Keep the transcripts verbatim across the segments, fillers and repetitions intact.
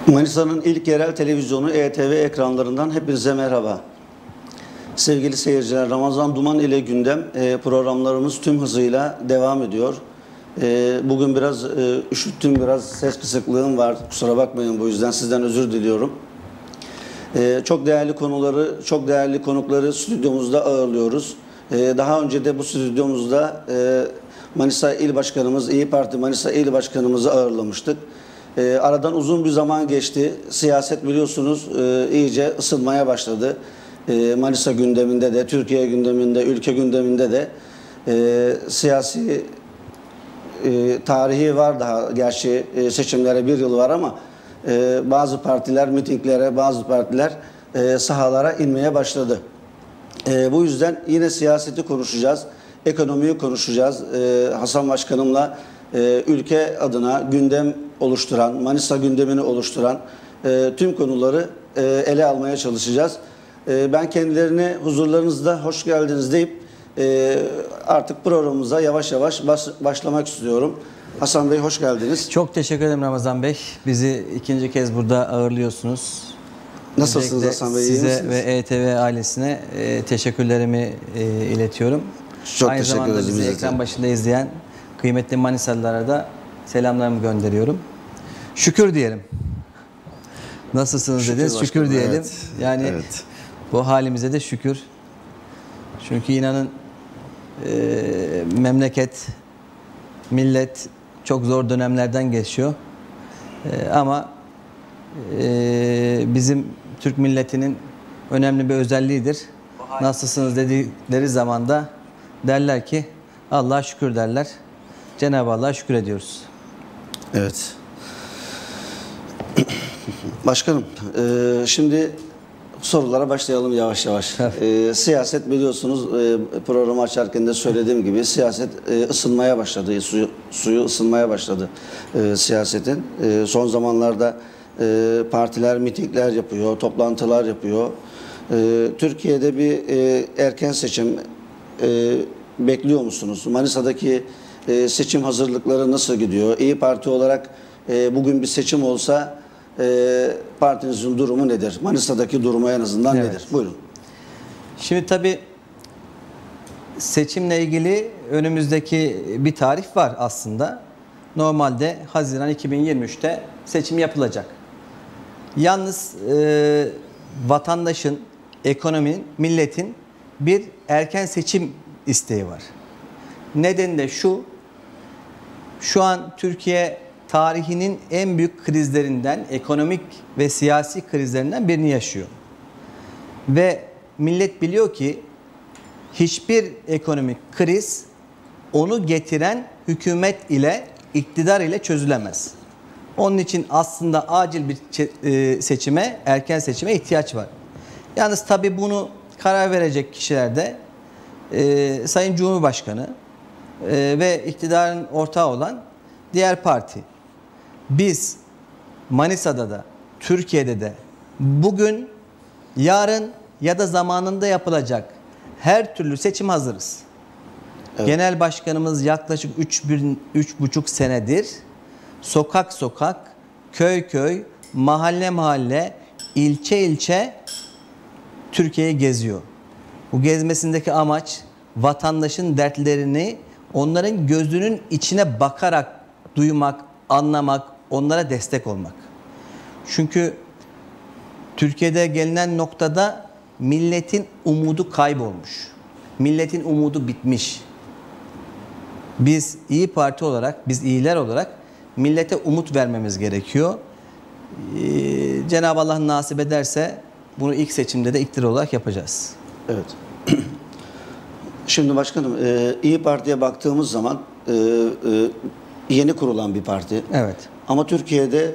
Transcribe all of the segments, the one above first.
Manisa'nın ilk yerel televizyonu E T V ekranlarından hepinize merhaba. Sevgili seyirciler, Ramazan Duman ile gündem e, programlarımız tüm hızıyla devam ediyor. E, bugün biraz e, üşüttüm, biraz ses kısıklığım var. Kusura bakmayın, bu yüzden sizden özür diliyorum. E, çok değerli konuları, çok değerli konukları stüdyomuzda ağırlıyoruz. E, daha önce de bu stüdyomuzda e, Manisa İl Başkanımız, İyi Parti Manisa İl Başkanımızı ağırlamıştık. E, aradan uzun bir zaman geçti. Siyaset biliyorsunuz e, iyice ısınmaya başladı. E, Manisa gündeminde de, Türkiye gündeminde, ülke gündeminde de e, siyasi e, tarihi var daha. Gerçi e, seçimlere bir yıl var ama e, bazı partiler mitinglere, bazı partiler e, sahalara inmeye başladı. E, bu yüzden yine siyaseti konuşacağız, ekonomiyi konuşacağız. E, Hasan Başkanımla e, ülke adına gündem oluşturan, Manisa gündemini oluşturan e, tüm konuları e, ele almaya çalışacağız. E, ben kendilerine huzurlarınızda hoş geldiniz deyip e, artık programımıza yavaş yavaş baş, başlamak istiyorum. Hasan Bey, hoş geldiniz. Çok teşekkür ederim Ramazan Bey. Bizi ikinci kez burada ağırlıyorsunuz. Nasılsınız Özellikle Hasan Bey? size ve E T V ailesine e, teşekkürlerimi e, iletiyorum. Çok Aynı teşekkür zamanda ederiz. bizi ekran başında izleyen kıymetli Manisalılara da selamlarımı gönderiyorum. Şükür diyelim. Nasılsınız Şükür dediniz? başkanım, Şükür diyelim. evet. Yani Evet. bu halimize de şükür. Çünkü inanın e, memleket, millet çok zor dönemlerden geçiyor. E, ama e, bizim Türk milletinin önemli bir özelliğidir. Nasılsınız dedikleri zaman da derler ki Allah'a şükür derler. Cenab-ı Allah'a şükür ediyoruz. Evet. Başkanım, e, şimdi sorulara başlayalım yavaş yavaş. E, siyaset biliyorsunuz, e, programı açarken de söylediğim gibi siyaset e, ısınmaya başladı, suyu, suyu ısınmaya başladı e, siyasetin. E, son zamanlarda e, partiler mitingler yapıyor, toplantılar yapıyor. E, Türkiye'de bir e, erken seçim e, bekliyor musunuz? Manisa'daki e, seçim hazırlıkları nasıl gidiyor? İyi Parti olarak e, bugün bir seçim olsa e, partinizin durumu nedir? Manisa'daki durumu en azından Evet. nedir? Buyurun. Şimdi tabii seçimle ilgili önümüzdeki bir tarih var aslında. Normalde Haziran iki bin yirmi üç'te seçim yapılacak. Yalnız e, vatandaşın, ekonominin, milletin bir erken seçim isteği var. Nedeni de şu, şu an Türkiye tarihinin en büyük krizlerinden, ekonomik ve siyasi krizlerinden birini yaşıyor. Ve millet biliyor ki hiçbir ekonomik kriz onu getiren hükümet ile, iktidar ile çözülemez. Onun için aslında acil bir seçime, erken seçime ihtiyaç var. Yalnız tabii bunu karar verecek kişiler de e, Sayın Cumhurbaşkanı e, ve iktidarın ortağı olan diğer parti. Biz Manisa'da da, Türkiye'de de bugün, yarın ya da zamanında yapılacak her türlü seçim hazırız. Evet. Genel Başkanımız yaklaşık üç buçuk senedir sokak sokak, köy köy, mahalle mahalle, ilçe ilçe Türkiye'yi geziyor. Bu gezmesindeki amaç vatandaşın dertlerini onların gözünün içine bakarak duymak, anlamak, onlara destek olmak. Çünkü Türkiye'de gelinen noktada milletin umudu kaybolmuş. Milletin umudu bitmiş. Biz İyi Parti olarak, biz iyiler olarak millete umut vermemiz gerekiyor. Ee, Cenab-ı Allah nasip ederse bunu ilk seçimde de iktidar olarak yapacağız. Evet. Şimdi başkanım, e, İyi Parti'ye baktığımız zaman e, e, yeni kurulan bir parti. Evet. Ama Türkiye'de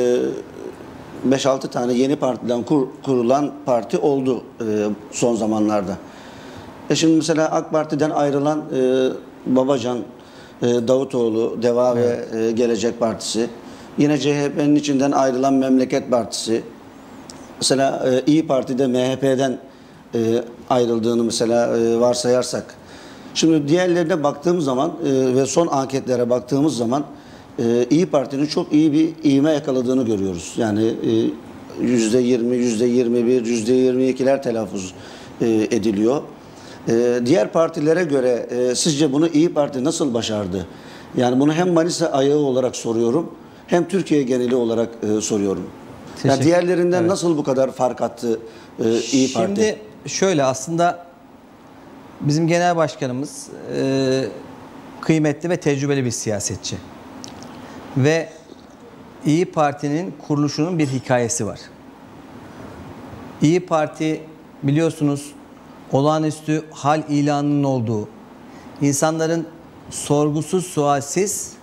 e, beş altı tane yeni partiden kur, kurulan parti oldu e, son zamanlarda. E şimdi mesela AK Parti'den ayrılan e, Babacan, e, Davutoğlu, Deva evet. ve e, Gelecek Partisi. Yine C H P'nin içinden ayrılan Memleket Partisi. Mesela e, İyi Parti'de M H P'den e, ayrıldığını mesela e, varsayarsak. Şimdi diğerlerine baktığımız zaman e, ve son anketlere baktığımız zaman e, İyi Parti'nin çok iyi bir ivme yakaladığını görüyoruz. Yani e, yüzde yirmi, yüzde yirmi bir, yüzde yirmi ikiler telaffuz e, ediliyor. E, diğer partilere göre e, sizce bunu İyi Parti nasıl başardı? Yani bunu hem Manisa ayağı olarak soruyorum, hem Türkiye geneli olarak e, soruyorum. Yani diğerlerinden evet. nasıl bu kadar fark attı e, İyi Parti? Şimdi şöyle, aslında bizim genel başkanımız e, kıymetli ve tecrübeli bir siyasetçi. Ve İyi Parti'nin kuruluşunun bir hikayesi var. İyi Parti biliyorsunuz olağanüstü hal ilanının olduğu, insanların sorgusuz sualsiz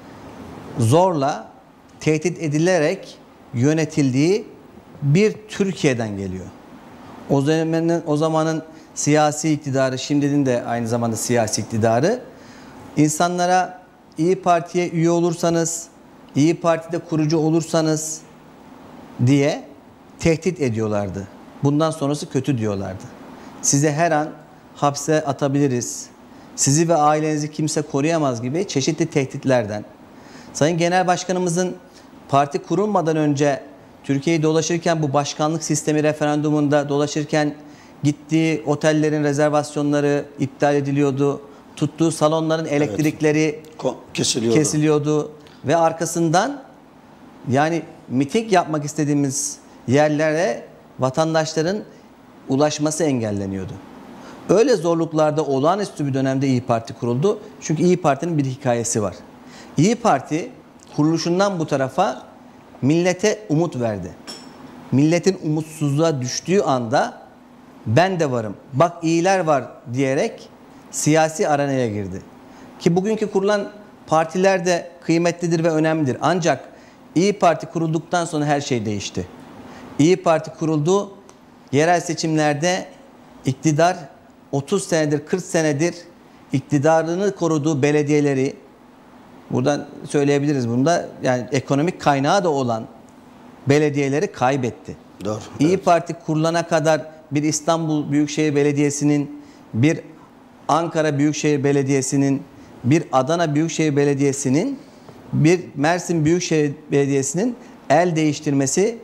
zorla tehdit edilerek yönetildiği bir Türkiye'den geliyor. O zamanın, o zamanın siyasi iktidarı, şimdinin de aynı zamanda siyasi iktidarı, insanlara İyi Parti'ye üye olursanız, İyi Parti'de kurucu olursanız diye tehdit ediyorlardı. Bundan sonrası kötü diyorlardı. Size her an hapse atabiliriz, sizi ve ailenizi kimse koruyamaz gibi çeşitli tehditlerden. Sayın Genel Başkanımızın parti kurulmadan önce Türkiye'yi dolaşırken, bu başkanlık sistemi referandumunda dolaşırken gittiği otellerin rezervasyonları iptal ediliyordu. Tuttuğu salonların elektrikleri evet. kesiliyordu. kesiliyordu. Ve arkasından yani miting yapmak istediğimiz yerlere vatandaşların ulaşması engelleniyordu. Öyle zorluklarda olağanüstü bir dönemde İyi Parti kuruldu. Çünkü İyi Parti'nin bir hikayesi var. İyi Parti kuruluşundan bu tarafa millete umut verdi. Milletin umutsuzluğa düştüğü anda ben de varım, bak iyiler var diyerek siyasi arenaya girdi. Ki bugünkü kurulan partiler de kıymetlidir ve önemlidir. Ancak İyi Parti kurulduktan sonra her şey değişti. İyi Parti kuruldu, yerel seçimlerde iktidar otuz senedir, kırk senedir iktidarını koruduğu belediyeleri, buradan söyleyebiliriz bunu da, yani ekonomik kaynağı da olan belediyeleri kaybetti. Doğru. İyi evet. Parti kurulana kadar bir İstanbul Büyükşehir Belediyesi'nin, bir Ankara Büyükşehir Belediyesi'nin, bir Adana Büyükşehir Belediyesi'nin, bir Mersin Büyükşehir Belediyesi'nin el değiştirmesi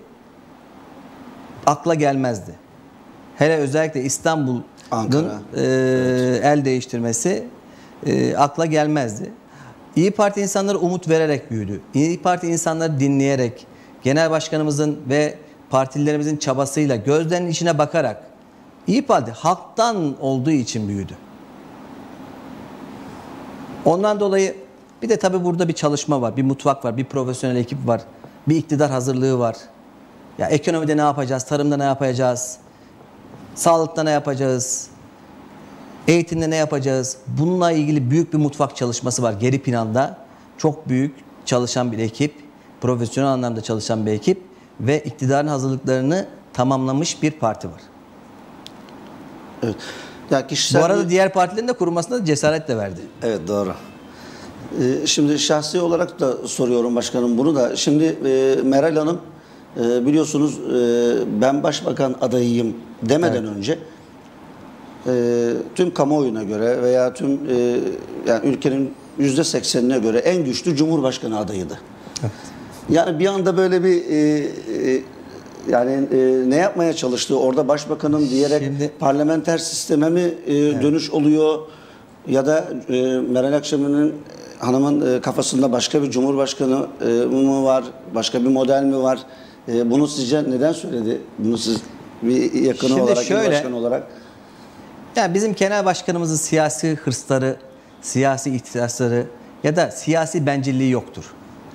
akla gelmezdi. Hele özellikle İstanbul'un e, evet. el değiştirmesi e, akla gelmezdi. İyi Parti insanlara umut vererek büyüdü. İyi Parti insanları dinleyerek, genel başkanımızın ve partilerimizin çabasıyla, gözlerinin içine bakarak, İyi Parti halktan olduğu için büyüdü. Ondan dolayı bir de tabii burada bir çalışma var, bir mutfak var, bir profesyonel ekip var, bir iktidar hazırlığı var. Ya ekonomide ne yapacağız, tarımda ne yapacağız, sağlıkta ne yapacağız, eğitimde ne yapacağız? Bununla ilgili büyük bir mutfak çalışması var. Geri planda çok büyük çalışan bir ekip, profesyonel anlamda çalışan bir ekip ve iktidarın hazırlıklarını tamamlamış bir parti var. Evet. Ya kişisel Bu arada bir... diğer partilerin de kurulmasına da cesaret de verdi. Evet, doğru. Ee, şimdi şahsi olarak da soruyorum başkanım bunu da. Şimdi e, Meral Hanım e, biliyorsunuz e, ben başbakan adayıyım demeden evet. önce e, tüm kamuoyuna göre veya tüm e, yani ülkenin yüzde seksenine göre en güçlü Cumhurbaşkanı adayıydı. Evet. Yani bir anda böyle bir e, e, yani e, ne yapmaya çalıştığı orada başbakanım diyerek Şimdi, parlamenter sisteme mi e, evet. dönüş oluyor ya da e, Meral Akşener'in hanımın e, kafasında başka bir cumhurbaşkanı e, mı var, başka bir model mi var? E, bunu sizce neden söyledi? Bunu siz bir yakını Şimdi olarak, şöyle, bir başkan olarak. Yani bizim genel başkanımızın siyasi hırsları, siyasi ihtirasları ya da siyasi bencilliği yoktur.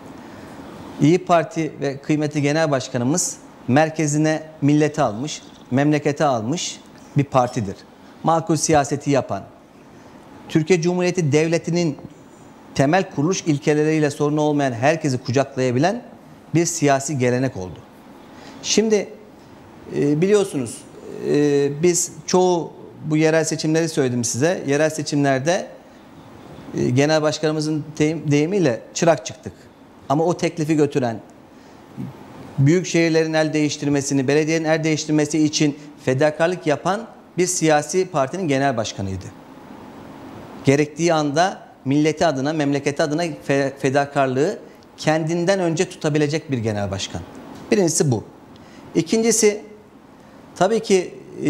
İyi Parti ve kıymetli genel başkanımız merkezine milleti almış, memleketi almış bir partidir. Makul siyaseti yapan, Türkiye Cumhuriyeti Devleti'nin temel kuruluş ilkeleriyle sorunu olmayan herkesi kucaklayabilen bir siyasi gelenek oldu. Şimdi e, biliyorsunuz e, biz çoğu bu yerel seçimleri söyledim size. Yerel seçimlerde e, genel başkanımızın deyim, deyimiyle çırak çıktık. Ama o teklifi götüren, büyük şehirlerin el değiştirmesini, belediyenin el değiştirmesi için fedakarlık yapan bir siyasi partinin genel başkanıydı. Gerektiği anda milleti adına, memleketi adına fe, fedakarlığı kendinden önce tutabilecek bir genel başkan. Birincisi bu. İkincisi, tabii ki e,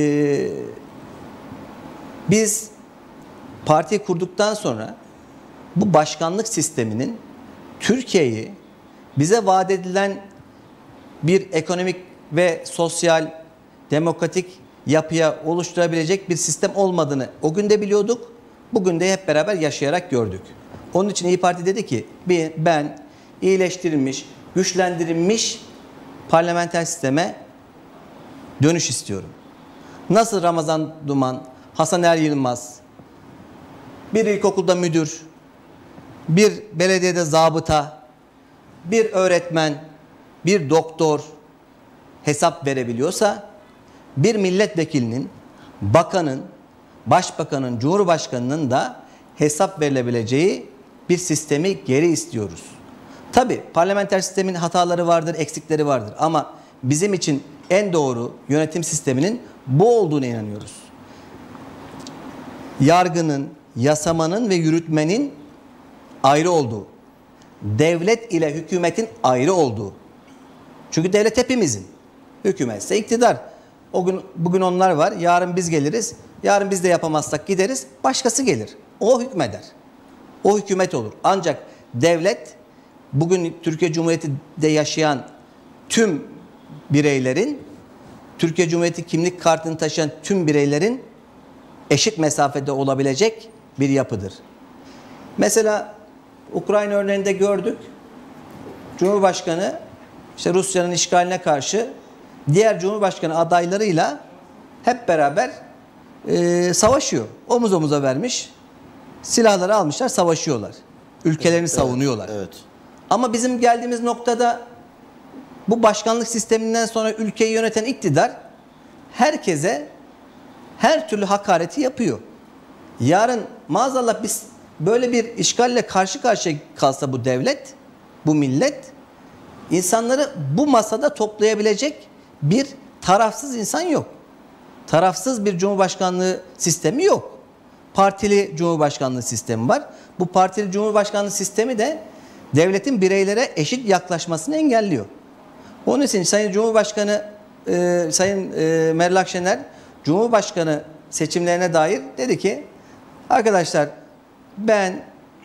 biz parti kurduktan sonra bu başkanlık sisteminin Türkiye'yi bize vaat edilen bir ekonomik ve sosyal, demokratik yapıya oluşturabilecek bir sistem olmadığını o gün de biliyorduk. Bugün de hep beraber yaşayarak gördük. Onun için İYİ Parti dedi ki ben iyileştirilmiş, güçlendirilmiş parlamenter sisteme dönüş istiyorum. Nasıl Ramazan Duman, Hasan Er Yılmaz, bir ilkokulda müdür, bir belediyede zabıta, bir öğretmen, bir doktor hesap verebiliyorsa, bir milletvekilinin, bakanın, başbakanın, cumhurbaşkanının da hesap verilebileceği bir sistemi geri istiyoruz. Tabii parlamenter sistemin hataları vardır, eksikleri vardır ama bizim için en doğru yönetim sisteminin bu olduğuna inanıyoruz. Yargının, yasamanın ve yürütmenin ayrı olduğu, devlet ile hükümetin ayrı olduğu. Çünkü devlet hepimizin. Hükümetse iktidar. O gün, bugün onlar var, yarın biz geliriz. Yarın biz de yapamazsak gideriz, başkası gelir. O hükmeder. O hükümet olur. Ancak devlet, bugün Türkiye Cumhuriyeti'de yaşayan tüm bireylerin, Türkiye Cumhuriyeti kimlik kartını taşıyan tüm bireylerin eşit mesafede olabilecek bir yapıdır. Mesela Ukrayna örneğinde gördük. Cumhurbaşkanı işte Rusya'nın işgaline karşı diğer Cumhurbaşkanı adaylarıyla hep beraber e, savaşıyor. Omuz omuza vermiş. Silahları almışlar, savaşıyorlar. Ülkelerini evet, savunuyorlar. Evet. Ama bizim geldiğimiz noktada bu başkanlık sisteminden sonra ülkeyi yöneten iktidar herkese her türlü hakareti yapıyor. Yarın maazallah biz böyle bir işgalle karşı karşıya kalsa bu devlet, bu millet, insanları bu masada toplayabilecek bir tarafsız insan yok. Tarafsız bir cumhurbaşkanlığı sistemi yok. Partili cumhurbaşkanlığı sistemi var. Bu partili cumhurbaşkanlığı sistemi de devletin bireylere eşit yaklaşmasını engelliyor. Onun için Sayın Cumhurbaşkanı, e, Sayın e, Meral Akşener, Cumhurbaşkanı seçimlerine dair dedi ki, arkadaşlar ben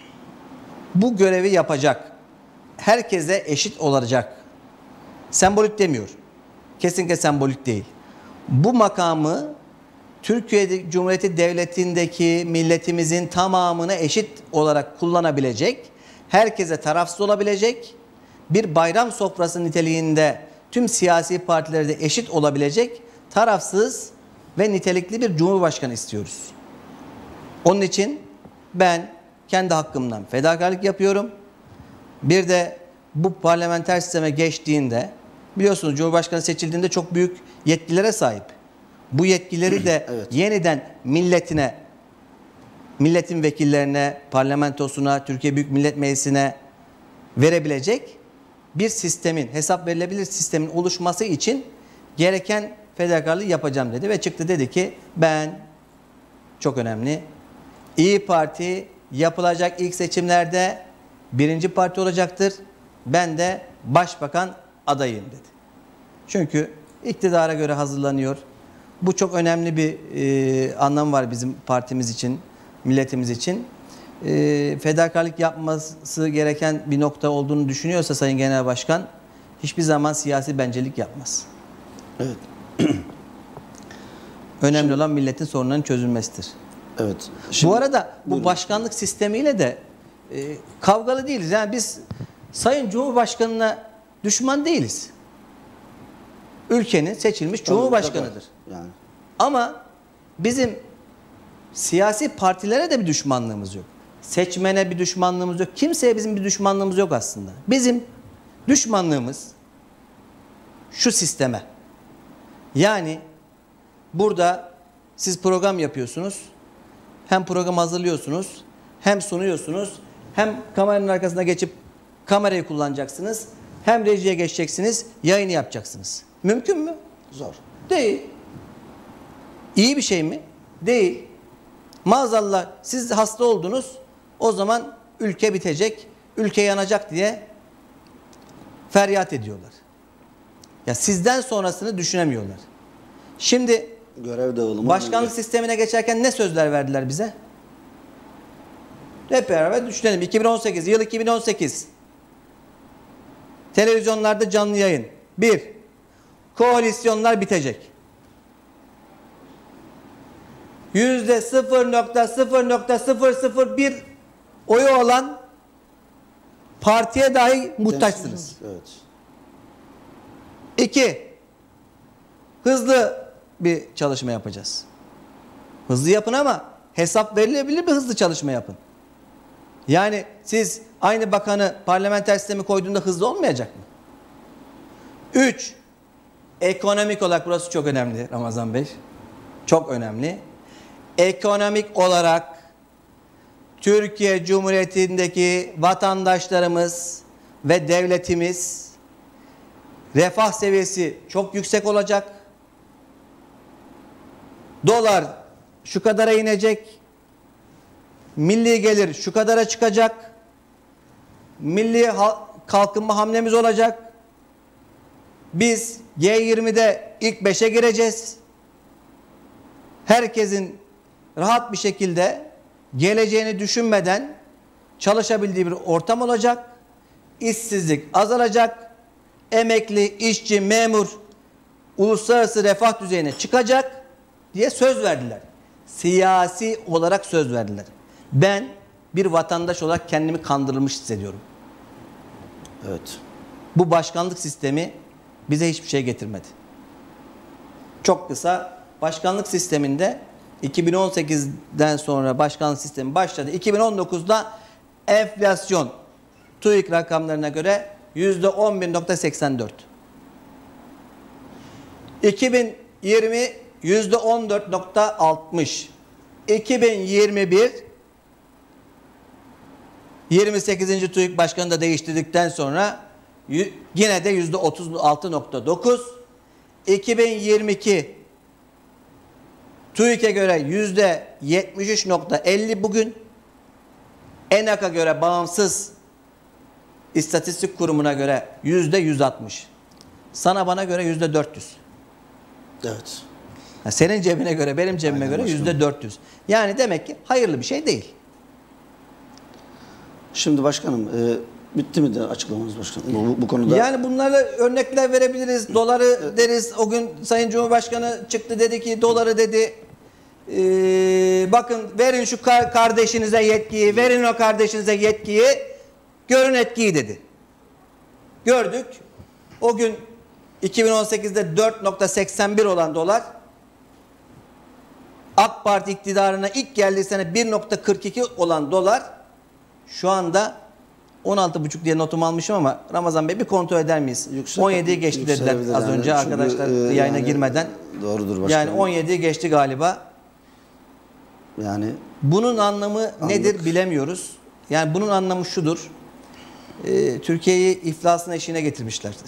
bu görevi yapacak, herkese eşit olacak, sembolik demiyor, kesinlikle sembolik değil. Bu makamı Türkiye Cumhuriyeti Devleti'ndeki milletimizin tamamına eşit olarak kullanabilecek, herkese tarafsız olabilecek, bir bayram sofrası niteliğinde tüm siyasi partilerde eşit olabilecek, tarafsız ve nitelikli bir cumhurbaşkanı istiyoruz. Onun için ben kendi hakkımdan fedakarlık yapıyorum. Bir de bu parlamenter sisteme geçtiğinde, biliyorsunuz Cumhurbaşkanı seçildiğinde çok büyük yetkilere sahip. Bu yetkileri de evet, yeniden milletine, milletin vekillerine, parlamentosuna, Türkiye Büyük Millet Meclisi'ne verebilecek bir sistemin, hesap verilebilir sistemin oluşması için gereken fedakarlığı yapacağım dedi ve çıktı dedi ki ben, çok önemli, İYİ Parti yapılacak ilk seçimlerde birinci parti olacaktır. Ben de başbakan adayım dedi. Çünkü iktidara göre hazırlanıyor. Bu çok önemli bir e, anlam var bizim partimiz için, milletimiz için. E, fedakarlık yapması gereken bir nokta olduğunu düşünüyorsa Sayın Genel Başkan, hiçbir zaman siyasi bencillik yapmaz. Evet. Önemli Şimdi, olan milletin sorunlarının çözülmesidir. Evet. Şimdi, bu arada bu buyurun. başkanlık sistemiyle de e, kavgalı değiliz. Yani biz Sayın Cumhurbaşkanı'na düşman değiliz. Ülkenin seçilmiş tabii, Cumhurbaşkanıdır. Yani. Ama bizim siyasi partilere de bir düşmanlığımız yok. Seçmene bir düşmanlığımız yok. Kimseye bizim bir düşmanlığımız yok aslında. Bizim düşmanlığımız şu sisteme. Yani burada siz program yapıyorsunuz. Hem program hazırlıyorsunuz, hem sunuyorsunuz, hem kameranın arkasına geçip kamerayı kullanacaksınız, hem rejiye geçeceksiniz, yayını yapacaksınız. Mümkün mü? Zor. Değil. İyi bir şey mi? Değil. Maazallah siz hasta oldunuz, O zaman ülke bitecek, ülke yanacak diye feryat ediyorlar. Ya sizden sonrasını düşünemiyorlar. Şimdi görev dağılımı başkanlık önemli. sistemine geçerken ne sözler verdiler bize? Hep beraber düşünelim. iki bin on sekiz, yıl iki bin on sekiz. Televizyonlarda canlı yayın. Bir, koalisyonlar bitecek. Yüzde sıfır nokta sıfır nokta sıfır sıfır bir oyu olan partiye dahi muhtaçsınız. Evet. İki, hızlı bir çalışma yapacağız. Hızlı yapın ama hesap verilebilir bir hızlı çalışma yapın. Yani siz aynı bakanı parlamenter sistemi koyduğunda hızlı olmayacak mı? Üç, ekonomik olarak burası çok önemli Ramazan Bey. Çok önemli. Ekonomik olarak Türkiye Cumhuriyeti'ndeki vatandaşlarımız ve devletimiz refah seviyesi çok yüksek olacak. Dolar şu kadara inecek. Milli gelir şu kadara çıkacak. Milli kalkınma hamlemiz olacak. Biz G yirmi'de ilk beşe gireceğiz. Herkesin rahat bir şekilde geleceğini düşünmeden çalışabildiği bir ortam olacak. İşsizlik azalacak. Emekli, işçi, memur uluslararası refah düzeyine çıkacak diye söz verdiler. Siyasi olarak söz verdiler. Ben bir vatandaş olarak kendimi kandırılmış hissediyorum. Evet. Bu başkanlık sistemi bize hiçbir şey getirmedi. Çok kısa, başkanlık sisteminde iki bin on sekizden sonra başkanlık sistemi başladı. iki bin on dokuzda enflasyon TÜİK rakamlarına göre yüzde on bir nokta seksen dört. iki bin yirmi yüzde on dört nokta altmış. iki bin yirmi bir yirmi sekizinci TÜİK Başkanı da değiştirdikten sonra yine de yüzde otuz altı nokta dokuz. iki bin yirmi iki TÜİK'e göre yüzde yetmiş üç nokta elli bugün. ENAK'a göre, bağımsız istatistik kurumuna göre yüzde yüz altmış. Sana bana göre yüzde dört yüz. Evet. Senin cebine göre, benim cebime Aynen göre yüzde dört yüz. Yani demek ki hayırlı bir şey değil. Şimdi başkanım, e, bitti mi de açıklamanız başkanım bu, bu konuda? Yani bunlara örnekler verebiliriz. Doları deriz. O gün Sayın Cumhurbaşkanı çıktı, dedi ki doları dedi. Ee, bakın verin şu kardeşinize yetkiyi, verin o kardeşinize yetkiyi, görün etkiyi dedi. Gördük. O gün iki bin on sekizde dört nokta seksen bir olan dolar, AK Parti iktidarına ilk geldiği sene bir nokta kırk iki olan dolar şu anda on altı buçuk diye notumu almışım ama Ramazan Bey bir kontrol eder miyiz? Yüksek, on yediyi geçti dediler az yani. önce Çünkü, arkadaşlar e, yayına yani, girmeden. Doğrudur başkanım. Yani on yediyi geçti galiba. Yani bunun anlamı anlık nedir bilemiyoruz. Yani bunun anlamı şudur. E, Türkiye'yi iflasın eşiğine getirmişlerdir.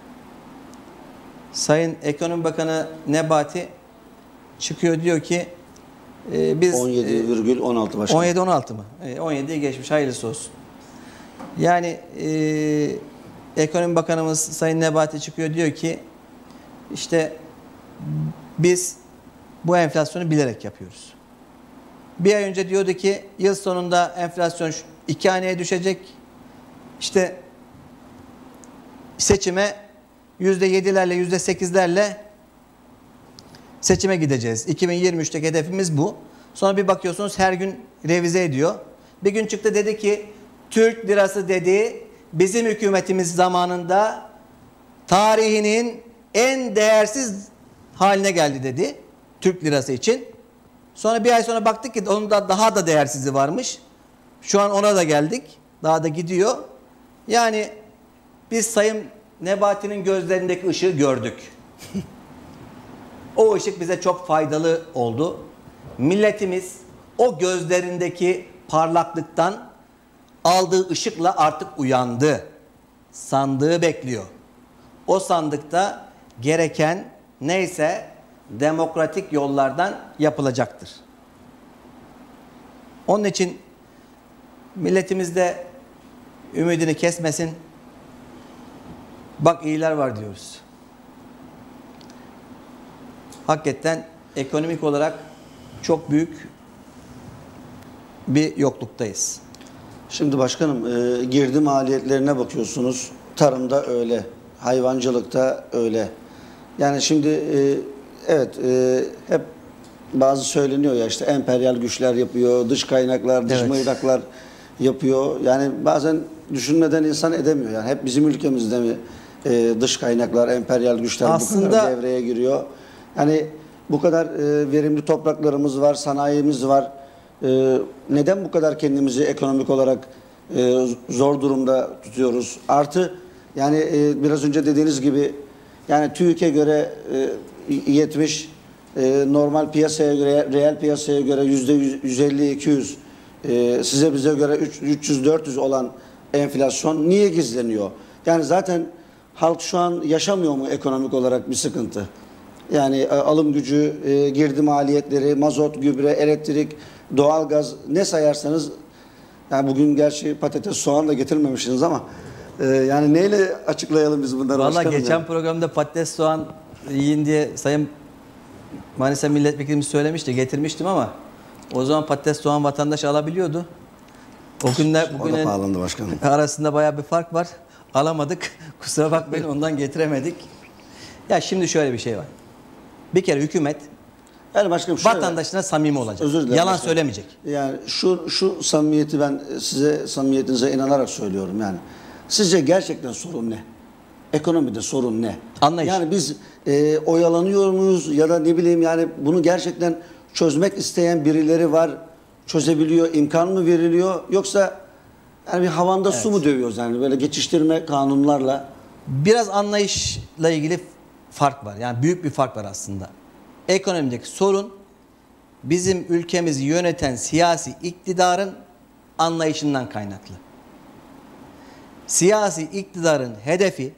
Sayın Ekonomi Bakanı Nebati çıkıyor, diyor ki e, biz on yedi virgül on altı başkanım. on yedi on altı mı? E, on yediyi geçmiş, hayırlısı olsun. Yani e, Ekonomi Bakanımız Sayın Nebati çıkıyor, diyor ki işte biz bu enflasyonu bilerek yapıyoruz. Bir ay önce diyordu ki yıl sonunda enflasyon iki haneye düşecek. İşte seçime yüzde yedilerle yüzde sekizlerle seçime gideceğiz. iki bin yirmi üçteki hedefimiz bu. Sonra bir bakıyorsunuz her gün revize ediyor. Bir gün çıktı, dedi ki Türk lirası dedi bizim hükümetimiz zamanında tarihinin en değersiz haline geldi dedi Türk lirası için. Sonra bir ay sonra baktık ki onun da daha da değersizi varmış. Şu an ona da geldik. Daha da gidiyor. Yani biz Sayın Nebati'nin gözlerindeki ışığı gördük. O ışık bize çok faydalı oldu. Milletimiz o gözlerindeki parlaklıktan aldığı ışıkla artık uyandı. Sandığı bekliyor. O sandıkta gereken neyse demokratik yollardan yapılacaktır. Onun için Milletimiz de ümidini kesmesin. Bak iyiler var diyoruz. Hakikaten ekonomik olarak çok büyük bir yokluktayız. Şimdi başkanım, e, girdi maliyetlerine bakıyorsunuz. Tarımda öyle, hayvancılıkta öyle. Yani şimdi e, evet e, hep bazı söyleniyor ya, işte emperyal güçler yapıyor, dış kaynaklar, dış Evet. mihraklar yapıyor. Yani bazen düşünmeden insan edemiyor. Yani hep bizim ülkemizde mi e, dış kaynaklar, emperyal güçler Aslında bu kadar devreye giriyor? Yani bu kadar e, verimli topraklarımız var, sanayimiz var. E, neden bu kadar kendimizi ekonomik olarak e, zor durumda tutuyoruz? Artı yani e, biraz önce dediğiniz gibi, yani TÜİK'e göre e, yetmiş, e, normal piyasaya göre, reel piyasaya göre yüzde yüz elli iki yüz, e, size bize göre üç yüz dört yüz olan enflasyon niye gizleniyor? Yani zaten halk şu an yaşamıyor mu ekonomik olarak bir sıkıntı? Yani e, alım gücü, e, girdi maliyetleri, mazot, gübre, elektrik, doğalgaz, ne sayarsanız, yani bugün gerçi patates, soğan da getirmemişsiniz ama e, yani neyle açıklayalım biz bunları? Valla başkanım geçen yani? programda patates soğan yiyin diye Sayın Manisa milletvekilimiz söylemişti, getirmiştim ama o zaman patates soğan vatandaş alabiliyordu. O günler O da bugünün pahalandı başkanım. arasında bayağı bir fark var. Alamadık. Kusura bakmayın, ondan getiremedik. Ya şimdi şöyle bir şey var. Bir kere hükümet Yani başkanım şöyle, vatandaşına samimi olacak. özür dilerim Yalan başkanım. söylemeyecek. Yani şu şu samimiyeti ben size, samimiyetinize inanarak söylüyorum yani. Sizce gerçekten sorun ne? Ekonomide sorun ne? Anlayış. Yani biz e, oyalanıyor muyuz ya da ne bileyim, yani bunu gerçekten çözmek isteyen birileri var, çözebiliyor, imkan mı veriliyor, yoksa yani bir havanda su mu dövüyoruz yani böyle geçiştirme kanunlarla? Biraz anlayışla ilgili fark var. Yani büyük bir fark var aslında. Ekonomideki sorun bizim ülkemizi yöneten siyasi iktidarın anlayışından kaynaklı. Siyasi iktidarın hedefi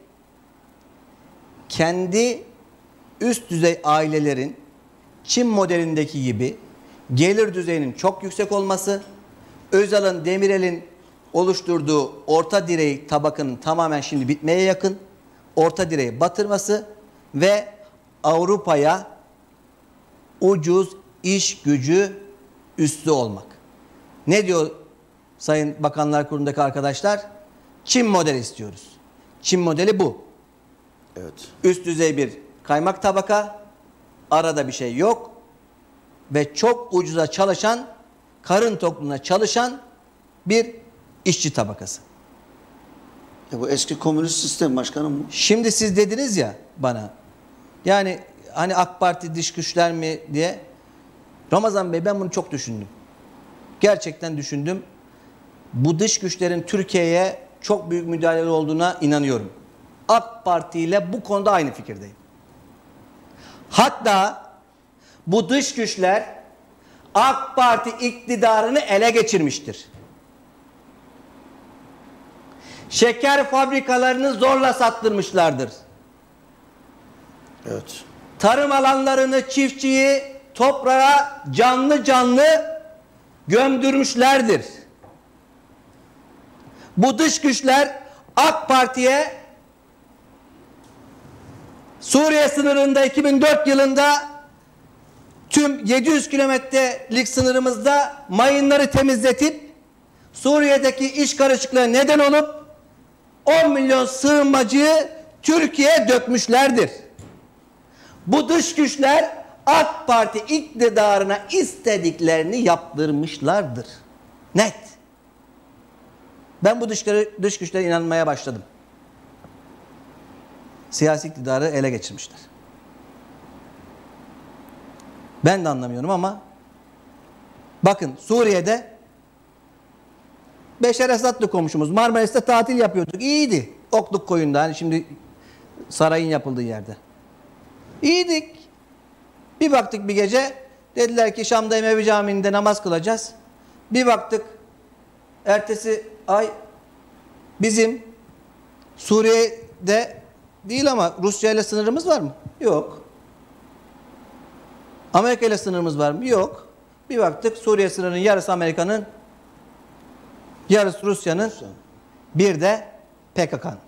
kendi üst düzey ailelerin Çin modelindeki gibi gelir düzeyinin çok yüksek olması, Özal'ın, Demirel'in oluşturduğu orta direy tabakanın tamamen şimdi bitmeye yakın, orta direği batırması ve Avrupa'ya ucuz iş gücü üstü olmak. Ne diyor Sayın Bakanlar Kurulu'ndaki arkadaşlar? Çin modeli istiyoruz. Çin modeli bu. Evet. Üst düzey bir kaymak tabaka, arada bir şey yok ve çok ucuza çalışan, karın tokluğuna çalışan bir işçi tabakası. Ya bu eski komünist sistem başkanım. Şimdi siz dediniz ya bana, yani hani AK Parti dış güçler mi diye. Ramazan Bey, ben bunu çok düşündüm. Gerçekten düşündüm. Bu dış güçlerin Türkiye'ye çok büyük müdahale olduğuna inanıyorum. AK Parti ile bu konuda aynı fikirdeyim. Hatta bu dış güçler AK Parti iktidarını ele geçirmiştir. Şeker fabrikalarını zorla sattırmışlardır. Evet. Tarım alanlarını, çiftçiyi toprağa canlı canlı gömdürmüşlerdir. Bu dış güçler AK Parti'ye Suriye sınırında iki bin dört yılında tüm yedi yüz kilometrelik sınırımızda mayınları temizletip Suriye'deki iş karışıklığına neden olup on milyon sığınmacıyı Türkiye'ye dökmüşlerdir. Bu dış güçler AK Parti iktidarına istediklerini yaptırmışlardır. Net. Ben bu dış, dış güçlere inanmaya başladım. Siyasi iktidarı ele geçirmişler. Ben de anlamıyorum ama bakın, Suriye'de Beşer Esad'lı komşumuz, Marmaris'te tatil yapıyorduk. İyiydi. Okluk koyunda, hani şimdi sarayın yapıldığı yerde. İyiydik. Bir baktık bir gece, dediler ki Şam'da Emevi Camii'nde namaz kılacağız. Bir baktık ertesi ay bizim Suriye'de değil ama Rusya ile sınırımız var mı? Yok. Amerika ile sınırımız var mı? Yok. Bir baktık Suriye sınırının yarısı Amerika'nın yarısı Rusya'nın, Rusya. bir de P K K'nın.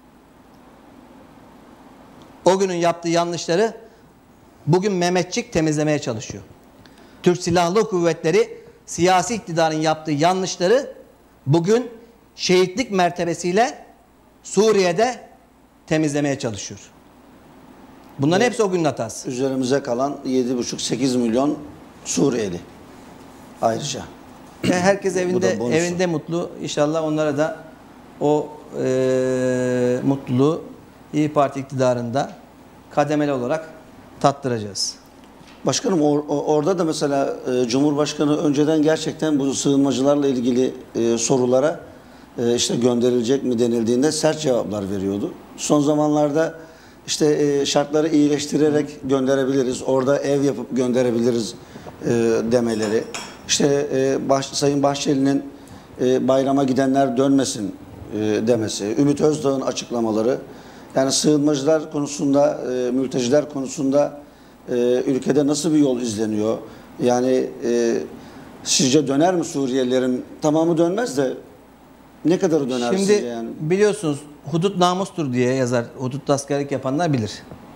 O günün yaptığı yanlışları bugün Mehmetçik temizlemeye çalışıyor. Türk Silahlı Kuvvetleri siyasi iktidarın yaptığı yanlışları bugün şehitlik mertebesiyle Suriye'de temizlemeye çalışıyor. Bunların Evet. hepsi o günün hatası. Üzerimize kalan yedi buçuk sekiz milyon Suriyeli ayrıca. Ve herkes Bu evinde da bonusu. evinde mutlu. İnşallah onlara da o e, mutluluğu İYİ Parti iktidarında kademeli olarak tattıracağız. Başkanım or, o- orada da mesela e, Cumhurbaşkanı önceden gerçekten bu sığınmacılarla ilgili e, sorulara e, işte gönderilecek mi denildiğinde sert cevaplar veriyordu. Son zamanlarda işte e, şartları iyileştirerek gönderebiliriz, orada ev yapıp gönderebiliriz e, demeleri. İşte e, Baş, Sayın Bahçeli'nin e, bayrama gidenler dönmesin e, demesi, Ümit Özdağ'ın açıklamaları. Yani sığınmacılar konusunda, e, mülteciler konusunda e, ülkede nasıl bir yol izleniyor? Yani e, sizce döner mi Suriyelilerin? Tamamı dönmez de ne kadarı döner Şimdi sizce yani? biliyorsunuz hudut namustur diye yazar. Hudutta askerlik yapanlar bilir.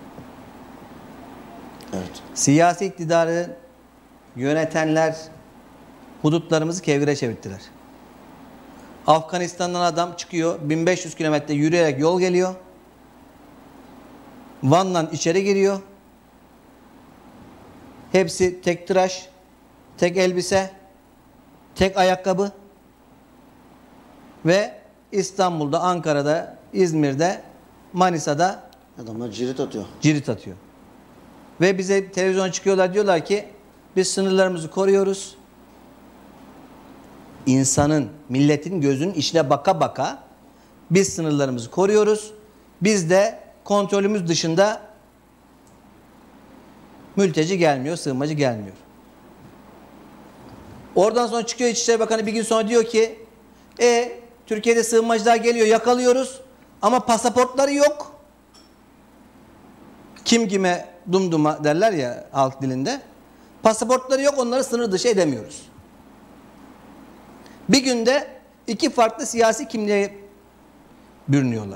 Evet. Siyasi iktidarı yönetenler hudutlarımızı kevgire çevirttiler. Afganistan'dan adam çıkıyor, bin beş yüz kilometre yürüyerek yol geliyor. Van'dan içeri giriyor. Hepsi tek tıraş, tek elbise, tek ayakkabı ve İstanbul'da, Ankara'da, İzmir'de, Manisa'da Adamlar cirit atıyor. cirit atıyor. Ve bize televizyon çıkıyorlar, diyorlar ki biz sınırlarımızı koruyoruz. İnsanın, milletin gözünün içine baka baka biz sınırlarımızı koruyoruz. Biz de kontrolümüz dışında mülteci gelmiyor, sığınmacı gelmiyor. Oradan sonra çıkıyor İçişleri Bakanı bir gün sonra diyor ki e Türkiye'de sığınmacılar geliyor, yakalıyoruz ama pasaportları yok. Kim kime dumduma derler ya halk dilinde. Pasaportları yok, onları sınır dışı edemiyoruz. Bir günde iki farklı siyasi kimliğe bürünüyorlar.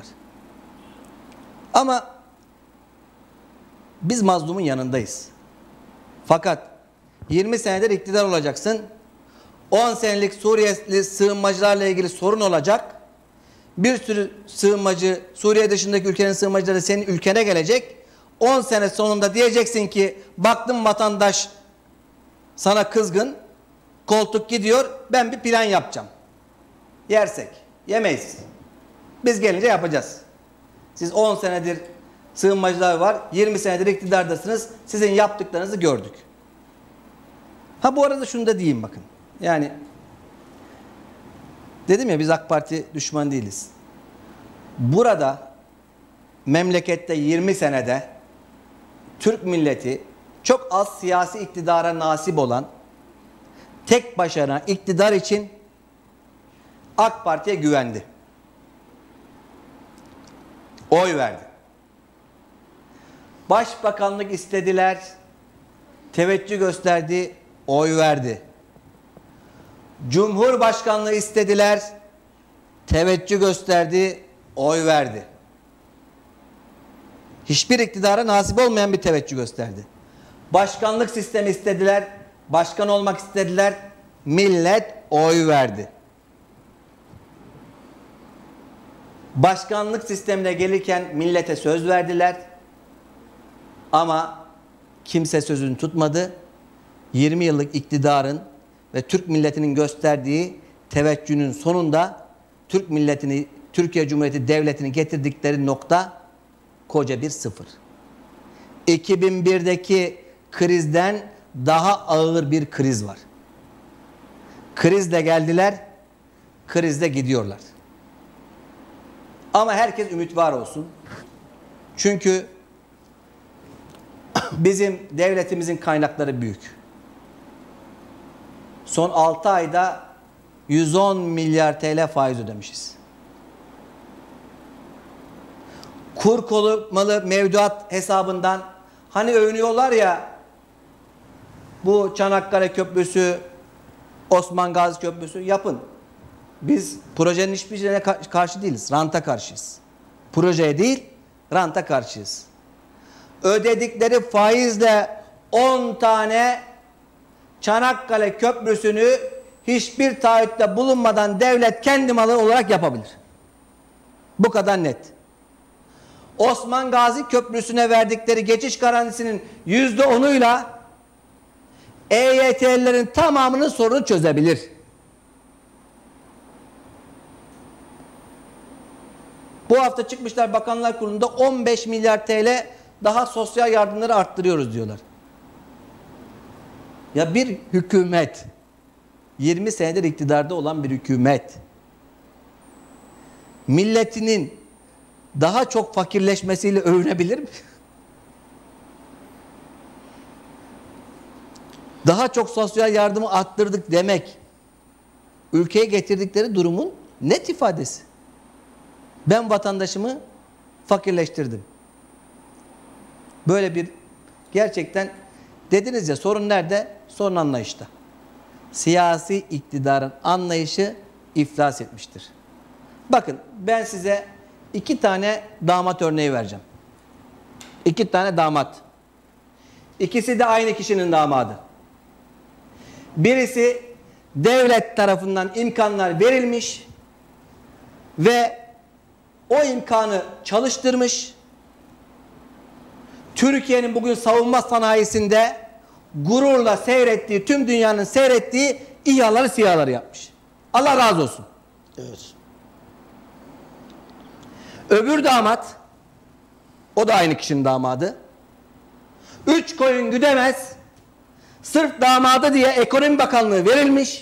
Ama biz mazlumun yanındayız. Fakat yirmi senedir iktidar olacaksın. on senelik Suriyeli sığınmacılarla ilgili sorun olacak. Bir sürü sığınmacı, Suriye dışındaki ülkenin sığınmacıları senin ülkene gelecek. on sene sonunda diyeceksin ki baktım vatandaş sana kızgın, koltuk gidiyor, ben bir plan yapacağım. Yersek, yemeyiz. Biz gelince yapacağız. Siz on senedir sığınmacılar var, yirmi senedir iktidardasınız, sizin yaptıklarınızı gördük. Ha bu arada şunu da diyeyim bakın. Yani dedim ya biz AK Parti düşman değiliz. Burada memlekette yirmi senede Türk milleti çok az siyasi iktidara nasip olan tek başına iktidar için AK Parti'ye güvendi. Oy verdi. Başbakanlık istediler, teveccüh gösterdi, oy verdi. Cumhurbaşkanlığı istediler, teveccüh gösterdi, oy verdi. Hiçbir iktidara nasip olmayan bir teveccüh gösterdi. Başkanlık sistemi istediler, başkan olmak istediler, millet oy verdi. Başkanlık sistemine gelirken millete söz verdiler ama kimse sözünü tutmadı. yirmi yıllık iktidarın ve Türk milletinin gösterdiği teveccühün sonunda Türk milletini, Türkiye Cumhuriyeti Devleti'ni getirdikleri nokta koca bir sıfır. iki bin birdeki krizden daha ağır bir kriz var. Krizle geldiler, krizle gidiyorlar. Ama herkes ümit var olsun. Çünkü bizim devletimizin kaynakları büyük. Son altı ayda yüz on milyar T L faiz ödemişiz. Kur korumalı mevduat hesabından hani övünüyorlar ya bu Çanakkale Köprüsü, Osman Gazi Köprüsü yapın. Biz projenin hiçbir şeyine karşı değiliz. Ranta karşıyız. Projeye değil, ranta karşıyız. Ödedikleri faizle on tane Çanakkale Köprüsü'nü hiçbir taahhütte bulunmadan devlet kendi malı olarak yapabilir. Bu kadar net. Osman Gazi Köprüsü'ne verdikleri geçiş garantisinin yüzde onuyla E Y T'lilerin tamamının sorunu çözebilir. Bu hafta çıkmışlar Bakanlar Kurulu'nda on beş milyar T L daha sosyal yardımları arttırıyoruz diyorlar. Ya bir hükümet, yirmi senedir iktidarda olan bir hükümet, milletinin daha çok fakirleşmesiyle övünebilir mi? Daha çok sosyal yardımı arttırdık demek, ülkeye getirdikleri durumun net ifadesi. Ben vatandaşımı fakirleştirdim. Böyle bir gerçekten dediniz ya, sorun nerede? Sorun anlayışta. Siyasi iktidarın anlayışı iflas etmiştir. Bakın ben size iki tane damat örneği vereceğim. İki tane damat. İkisi de aynı kişinin damadı. Birisi devlet tarafından imkanlar verilmiş ve o imkanı çalıştırmış. Türkiye'nin bugün savunma sanayisinde gururla seyrettiği, tüm dünyanın seyrettiği İHA'ları, SİHA'ları yapmış. Allah razı olsun. Evet. Öbür damat, o da aynı kişinin damadı. Üç koyun güdemez, sırf damadı diye Ekonomi Bakanlığı verilmiş.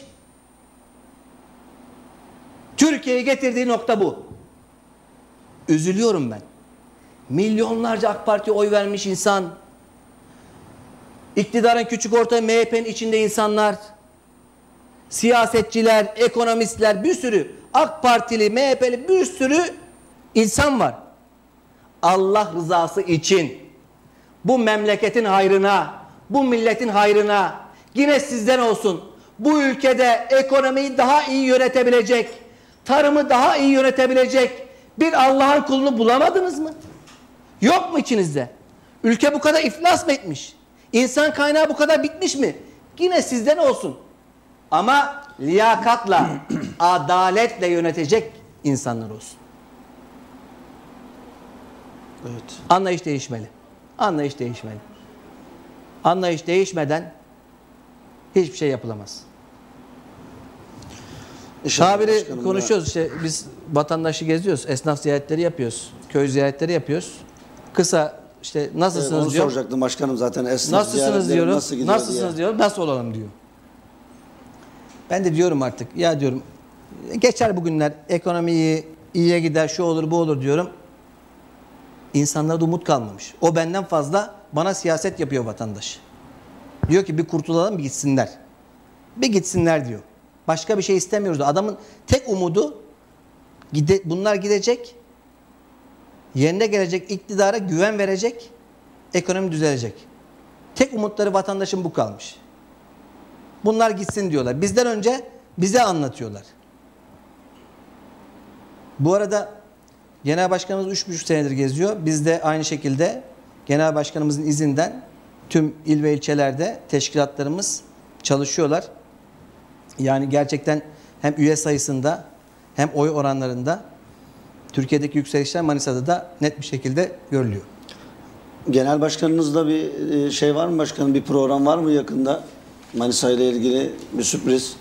Türkiye'yi getirdiği nokta bu. Üzülüyorum ben. Milyonlarca AK Parti'ye oy vermiş insan, iktidarın küçük orta M H P'nin içinde insanlar, siyasetçiler, ekonomistler, bir sürü AK Partili, M H P'li bir sürü insan var. Allah rızası için, bu memleketin hayrına, bu milletin hayrına, yine sizden olsun, bu ülkede ekonomiyi daha iyi yönetebilecek, tarımı daha iyi yönetebilecek bir Allah'ın kulunu bulamadınız mı? Yok mu içinizde? Ülke bu kadar iflas mı etmiş? İnsan kaynağı bu kadar bitmiş mi? Yine sizden olsun. Ama liyakatla, adaletle yönetecek insanlar olsun. Evet. Anlayış değişmeli. Anlayış değişmeli. Anlayış değişmeden hiçbir şey yapılamaz. Tabiri konuşuyoruz işte, biz vatandaşı geziyoruz, esnaf ziyaretleri yapıyoruz, köy ziyaretleri yapıyoruz. Kısa işte nasılsınız evet, onu diyor. soracaktım başkanım zaten, esnaf nasılsınız diyorum. Nasıl nasılsınız diyor. Nasıl olalım diyor. Ben de diyorum artık ya diyorum, geçer bugünler, ekonomi iyi, iyiye gider, şu olur bu olur diyorum. İnsanlarda umut kalmamış. O benden fazla bana siyaset yapıyor vatandaş. Diyor ki bir kurtulalım, bir gitsinler. Bir gitsinler diyor. Başka bir şey istemiyoruz. Adamın tek umudu gide, bunlar gidecek, yerine gelecek iktidara güven verecek, ekonomi düzelecek. Tek umutları vatandaşın bu kalmış. Bunlar gitsin diyorlar. Bizden önce bize anlatıyorlar. Bu arada Genel Başkanımız üç buçuk senedir geziyor. Biz de aynı şekilde Genel Başkanımızın izinden tüm il ve ilçelerde teşkilatlarımız çalışıyorlar. Yani gerçekten hem üye sayısında hem oy oranlarında Türkiye'deki yükselişler Manisa'da da net bir şekilde görülüyor. Genel Başkanınızda bir şey var mı başkanım? Bir program var mı yakında? Manisa ile ilgili bir sürpriz.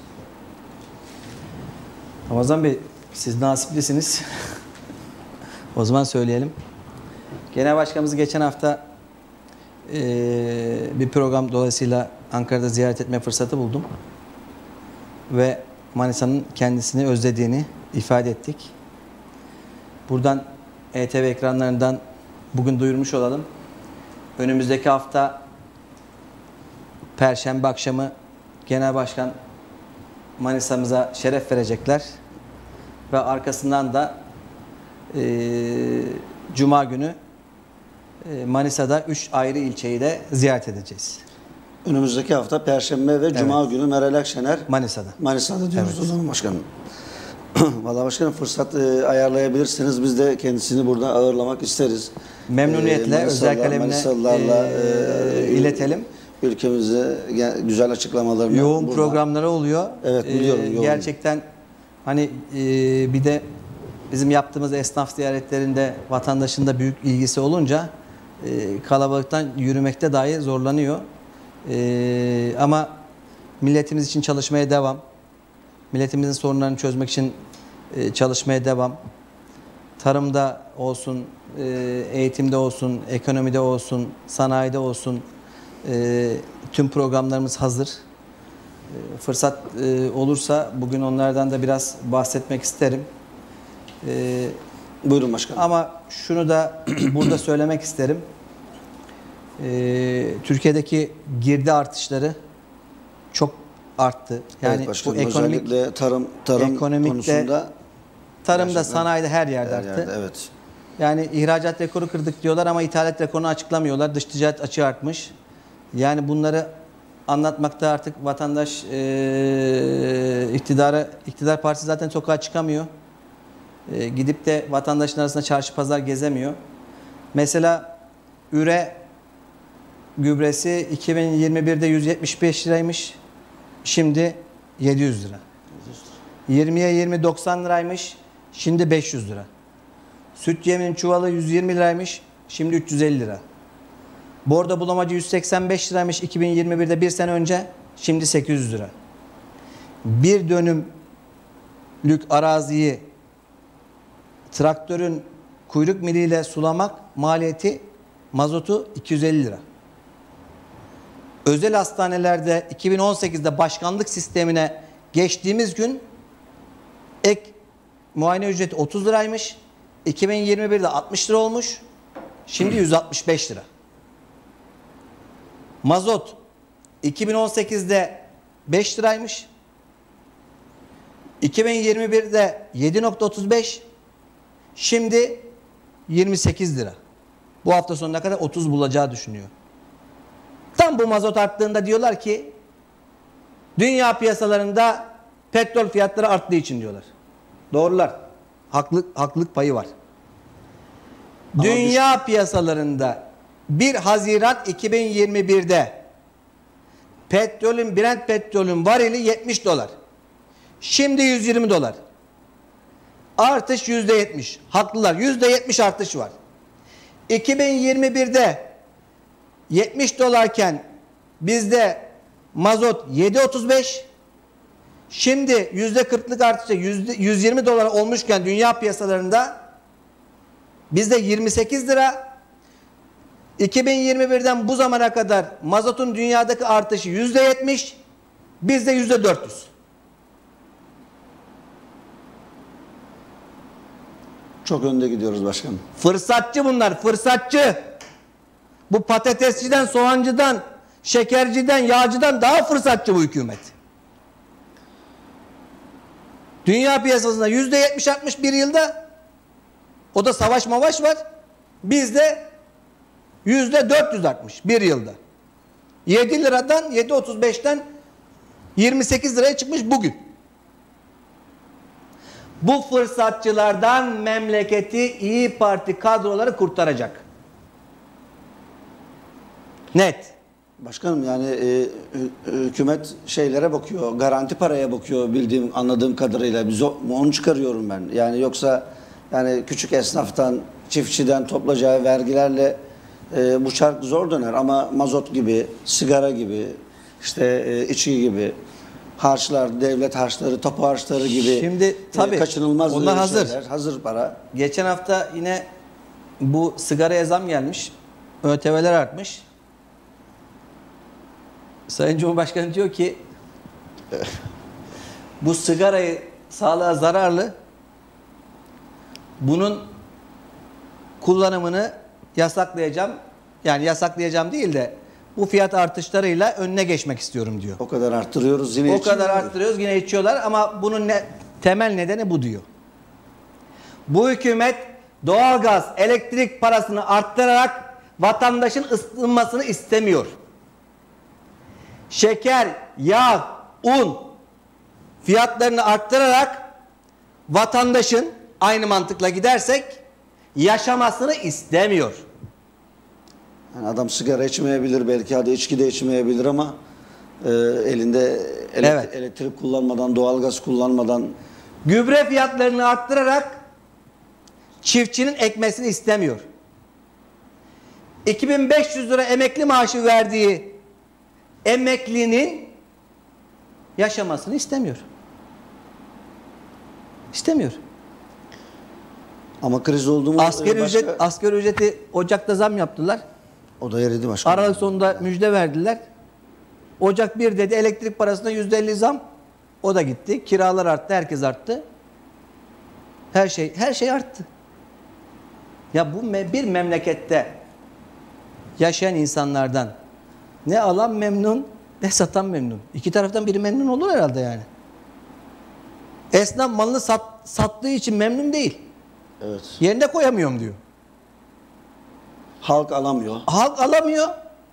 Ramazan Bey, siz nasiplisiniz. O zaman söyleyelim. Genel Başkanımızı geçen hafta e, bir program dolayısıyla Ankara'da ziyaret etme fırsatı buldum. Ve Manisa'nın kendisini özlediğini ifade ettik. Buradan E T V ekranlarından bugün duyurmuş olalım. Önümüzdeki hafta Perşembe akşamı Genel Başkan Manisa'mıza şeref verecekler. Ve arkasından da e, Cuma günü e, Manisa'da üç ayrı ilçeyi de ziyaret edeceğiz. Önümüzdeki hafta Perşembe ve Cuma evet. günü Meral Akşener Manisa'da. Manisa'da diyoruz evet. o zaman başkanım. Vallahi başkanım fırsat e, ayarlayabilirseniz biz de kendisini burada ağırlamak isteriz. Memnuniyetle E, özel kalemle Manisalılarla e, e, iletelim. Ülkemize güzel açıklamalarını Yoğun burada. programları oluyor. Evet, biliyorum, Ee, yoğun. Gerçekten hani e, bir de bizim yaptığımız esnaf ziyaretlerinde vatandaşın da büyük ilgisi olunca e, kalabalıktan yürümekte dahi zorlanıyor. E, ama milletimiz için çalışmaya devam. Milletimizin sorunlarını çözmek için e, çalışmaya devam. Tarımda olsun, e, eğitimde olsun, ekonomide olsun, sanayide olsun e, tüm programlarımız hazır. E, fırsat e, olursa bugün onlardan da biraz bahsetmek isterim. E, Buyurun başkanım. ama şunu da burada söylemek isterim. E, Türkiye'deki girdi artışları çok arttı. Yani evet başkanım, bu ekonomik, özellikle tarım tarım ekonomikte, konusunda tarımda, gerçekten sanayide her yerde her arttı. yerde, evet. Yani ihracat rekoru kırdık diyorlar ama ithalat rekorunu açıklamıyorlar. Dış ticaret açığı artmış. Yani bunları anlatmakta artık vatandaş e, iktidara, iktidar partisi zaten sokağa çıkamıyor. E, gidip de vatandaşın arasında çarşı pazar gezemiyor. Mesela üre gübresi iki bin yirmi birde yüz yetmiş beş liraymış. Şimdi yedi yüz lira. yirmiye yirmi doksan liraymış. Şimdi beş yüz lira. Süt yeminin çuvalı yüz yirmi liraymış. Şimdi üç yüz elli lira. Bordo bulamacı yüz seksen beş liraymış iki bin yirmi birde bir sene önce. Şimdi sekiz yüz lira. Bir dönümlük araziyi traktörün kuyruk miliyle sulamak maliyeti mazotu iki yüz elli lira. Özel hastanelerde iki bin on sekizde başkanlık sistemine geçtiğimiz gün ek muayene ücreti otuz liraymış. iki bin yirmi birde altmış lira olmuş. Şimdi yüz altmış beş lira. Mazot iki bin on sekizde beş liraymış. iki bin yirmi birde yedi nokta otuz beş. Şimdi yirmi sekiz lira. Bu hafta sonuna kadar otuz bulacağı düşünüyor. Tam bu mazot arttığında diyorlar ki dünya piyasalarında petrol fiyatları arttığı için diyorlar. Doğrular. Haklı, haklılık payı var. Ama dünya düş- piyasalarında bir Haziran iki bin yirmi birde petrolün, Brent petrolün varili yetmiş dolar. Şimdi yüz yirmi dolar. Artış yüzde yetmiş. Haklılar. yüzde yetmiş artış var. iki bin yirmi birde yetmiş dolarken bizde mazot yedi otuz beş. Şimdi yüzde kırklık artışla yüz yirmi dolar olmuşken dünya piyasalarında bizde yirmi sekiz lira. iki bin yirmi birden bu zamana kadar mazotun dünyadaki artışı yüzde yetmiş. Bizde yüzde dört yüz. Çok önde gidiyoruz başkanım. Fırsatçı bunlar, fırsatçı. Bu patatesçiden, soğancıdan, şekerciden, yağcıdan daha fırsatçı bu hükümet. Dünya piyasasında yüzde yetmiş altmış bir yılda, o da savaş mavaş var. Bizde yüzde dört yüz artmış bir yılda. yedi liradan, yedi otuz beşten yirmi sekiz liraya çıkmış bugün. Bu fırsatçılardan memleketi İyi Parti kadroları kurtaracak. Net. Başkanım yani e, hükümet şeylere bakıyor, garanti paraya bakıyor bildiğim, anladığım kadarıyla. Biz o, onu çıkarıyorum ben. Yani yoksa yani küçük esnaftan, çiftçiden toplayacağı vergilerle e, bu çark zor döner ama mazot gibi, sigara gibi, işte e, içki gibi harçlar, devlet harçları, tapu harçları gibi Şimdi tabii e, kaçınılmaz onlar hazır. şeyler, hazır para. Geçen hafta yine bu sigaraya zam gelmiş. ÖTV'ler artmış. Sayın Cumhurbaşkanı diyor ki bu sigarayı sağlığa zararlı, bunun kullanımını yasaklayacağım. Yani yasaklayacağım değil de bu fiyat artışlarıyla önüne geçmek istiyorum diyor. O kadar arttırıyoruz yine O içmiyor. kadar arttırıyoruz yine içiyorlar ama bunun ne, temel nedeni bu diyor. Bu hükümet doğalgaz, elektrik parasını arttırarak vatandaşın ısınmasını istemiyor. Şeker, yağ, un fiyatlarını arttırarak vatandaşın aynı mantıkla gidersek yaşamasını istemiyor. Yani adam sigara içmeyebilir, belki hadi içki de içmeyebilir ama e, elinde elek- Evet. elektrik kullanmadan, doğalgaz kullanmadan Gübre fiyatlarını arttırarak çiftçinin ekmesini istemiyor. iki bin beş yüz lira emekli maaşı verdiği emeklinin yaşamasını istemiyor. İstemiyor. ama kriz oldu mu Asgari başka- ücret asgari ücreti Ocak'ta zam yaptılar. o da eridi başkanım. Aralık sonunda müjde verdiler. Ocak bir dedi, elektrik parasına yüzde elli zam. O da gitti. Kiralar arttı, herkes arttı. Her şey her şey arttı. Ya bu me- bir memlekette yaşayan insanlardan ne alan memnun ne satan memnun. İki taraftan biri memnun olur herhalde yani. Esnaf malını sat, sattığı için memnun değil. Evet. Yerine koyamıyorum diyor. Halk alamıyor. Halk alamıyor.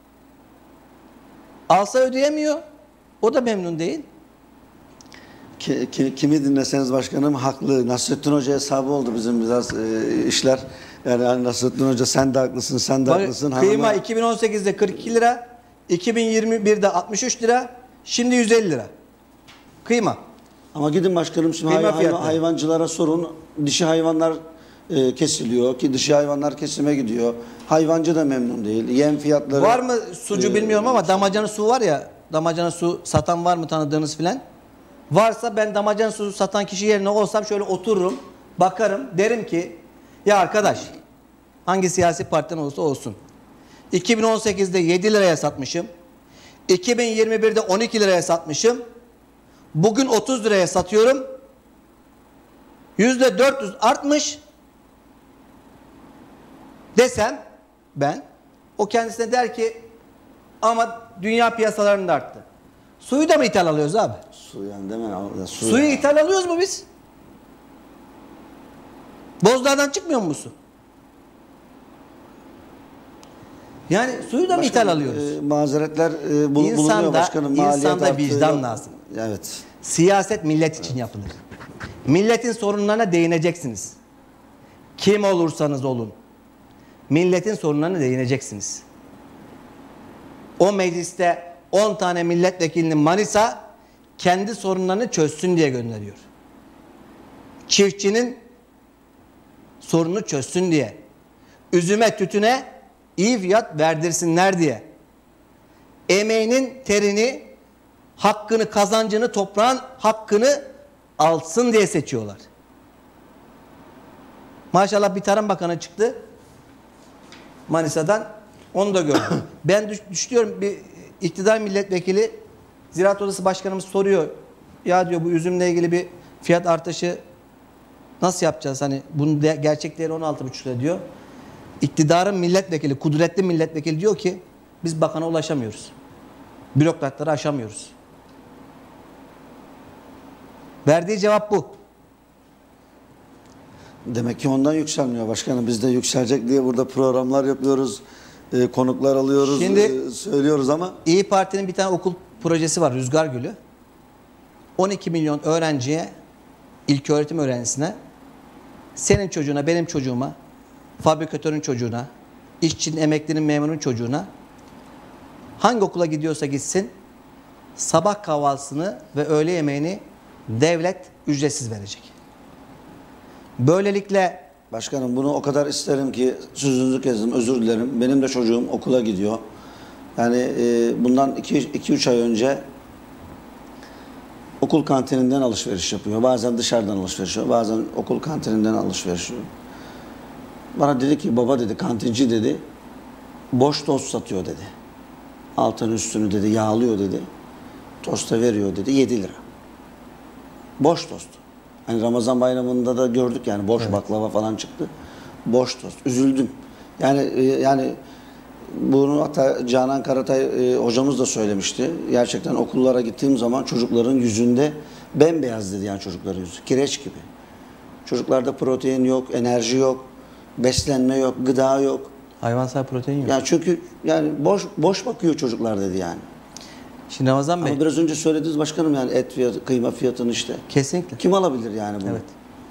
Alsa ödeyemiyor. O da memnun değil. Ki, ki- kimi dinleseniz başkanım haklı. Nasrettin Hoca hesabı oldu bizim biraz e, işler. Yani hani Nasrettin Hoca sen de haklısın, sen de Bak, haklısın. kıyma Hanıma- iki bin on sekizde kırk iki lira, iki bin yirmi birde altmış üç lira, şimdi yüz elli lira. Kıyma. Ama gidin başkanım şimdi Kıyma hay- hay- fiyatları. hayvancılara sorun. Dişi hayvanlar e, kesiliyor ki dişi hayvanlar kesime gidiyor. Hayvancı da memnun değil. Yem fiyatları Var mı sucu e, bilmiyorum ama damacana su var ya, damacana su satan var mı tanıdığınız filan? Varsa ben damacana su satan kişi yerine olsam şöyle otururum, bakarım, derim ki ya arkadaş hangi siyasi partiden olursa olsun iki bin on sekizde yedi liraya satmışım, iki bin yirmi birde on iki liraya satmışım, bugün otuz liraya satıyorum, yüzde dört yüz artmış desem ben, o kendisine der ki ama dünya piyasalarında arttı. Suyu da mı ithal alıyoruz abi? Su yani değil mi? Ya, su Suyu ya. ithal alıyoruz mu biz? Bozlardan çıkmıyor mu bu su? Yani suyu da mı ithal Başkanım, alıyoruz? e, mazeretler e, bul- İnsanda- bulunuyor başkanım. Maliyet insanda artıyor. vicdan lazım. Evet. Siyaset millet için yapılır. Milletin sorunlarına değineceksiniz. Kim olursanız olun. Milletin sorunlarına değineceksiniz. O mecliste on tane milletvekilini Manisa kendi sorunlarını çözsün diye gönderiyor. Çiftçinin sorununu çözsün diye. Üzüme tütüne iyi fiyat verdirsinler diye. Emeğinin terini, hakkını, kazancını, toprağın hakkını alsın diye seçiyorlar. Maşallah bir Tarım Bakanı çıktı Manisa'dan, onu da gördüm. Ben düş, düşünüyorum, bir iktidar milletvekili Ziraat Odası Başkanımız soruyor. Ya diyor, bu üzümle ilgili bir fiyat artışı nasıl yapacağız? Hani bunun de, gerçek değeri on altı buçuk lira diyor. İktidarın milletvekili, kudretli milletvekili diyor ki biz bakana ulaşamıyoruz. Bürokratları aşamıyoruz. Verdiği cevap bu. Demek ki ondan yükselmiyor başkanım. Biz de yükselecek diye burada programlar yapıyoruz. e, konuklar alıyoruz. Şimdi- e, söylüyoruz ama İyi Parti'nin bir tane okul projesi var, Rüzgar Gülü. on iki milyon öğrenciye, ilköğretim öğrencisine, senin çocuğuna, benim çocuğuma, fabrikatörün çocuğuna, işçinin, emeklinin, memurun çocuğuna hangi okula gidiyorsa gitsin sabah kahvaltısını ve öğle yemeğini devlet ücretsiz verecek. Böylelikle başkanım bunu o kadar isterim ki sözünüzü kestim, özür dilerim. Benim de çocuğum okula gidiyor. Yani e, bundan iki üç ay önce okul kantininden alışveriş yapıyor. Bazen dışarıdan alışveriş yapıyor. Bazen okul kantininden alışveriş yapıyor. Bana dedi ki baba dedi, kantinci dedi, boş tost satıyor dedi. Altını üstünü dedi yağlıyor dedi. Tosta veriyor dedi yedi lira. Boş tost. Hani Ramazan bayramında da gördük yani boş Evet. baklava falan çıktı. Boş tost. Üzüldüm. Yani e, yani bunu hatta Canan Karatay e, hocamız da söylemişti. Gerçekten okullara gittiğim zaman çocukların yüzünde bembeyaz dedi yani çocukların yüzü. Kireç gibi. Çocuklarda protein yok, enerji yok, beslenme yok, gıda yok. hayvansal protein yok. Yani çünkü yani boş boş bakıyor çocuklar dedi yani. Şimdi Ramazan Bey, Ama biraz önce söylediğiniz başkanım yani et fiyatı, kıyma fiyatını işte. kesinlikle. Kim alabilir yani bunu? Evet.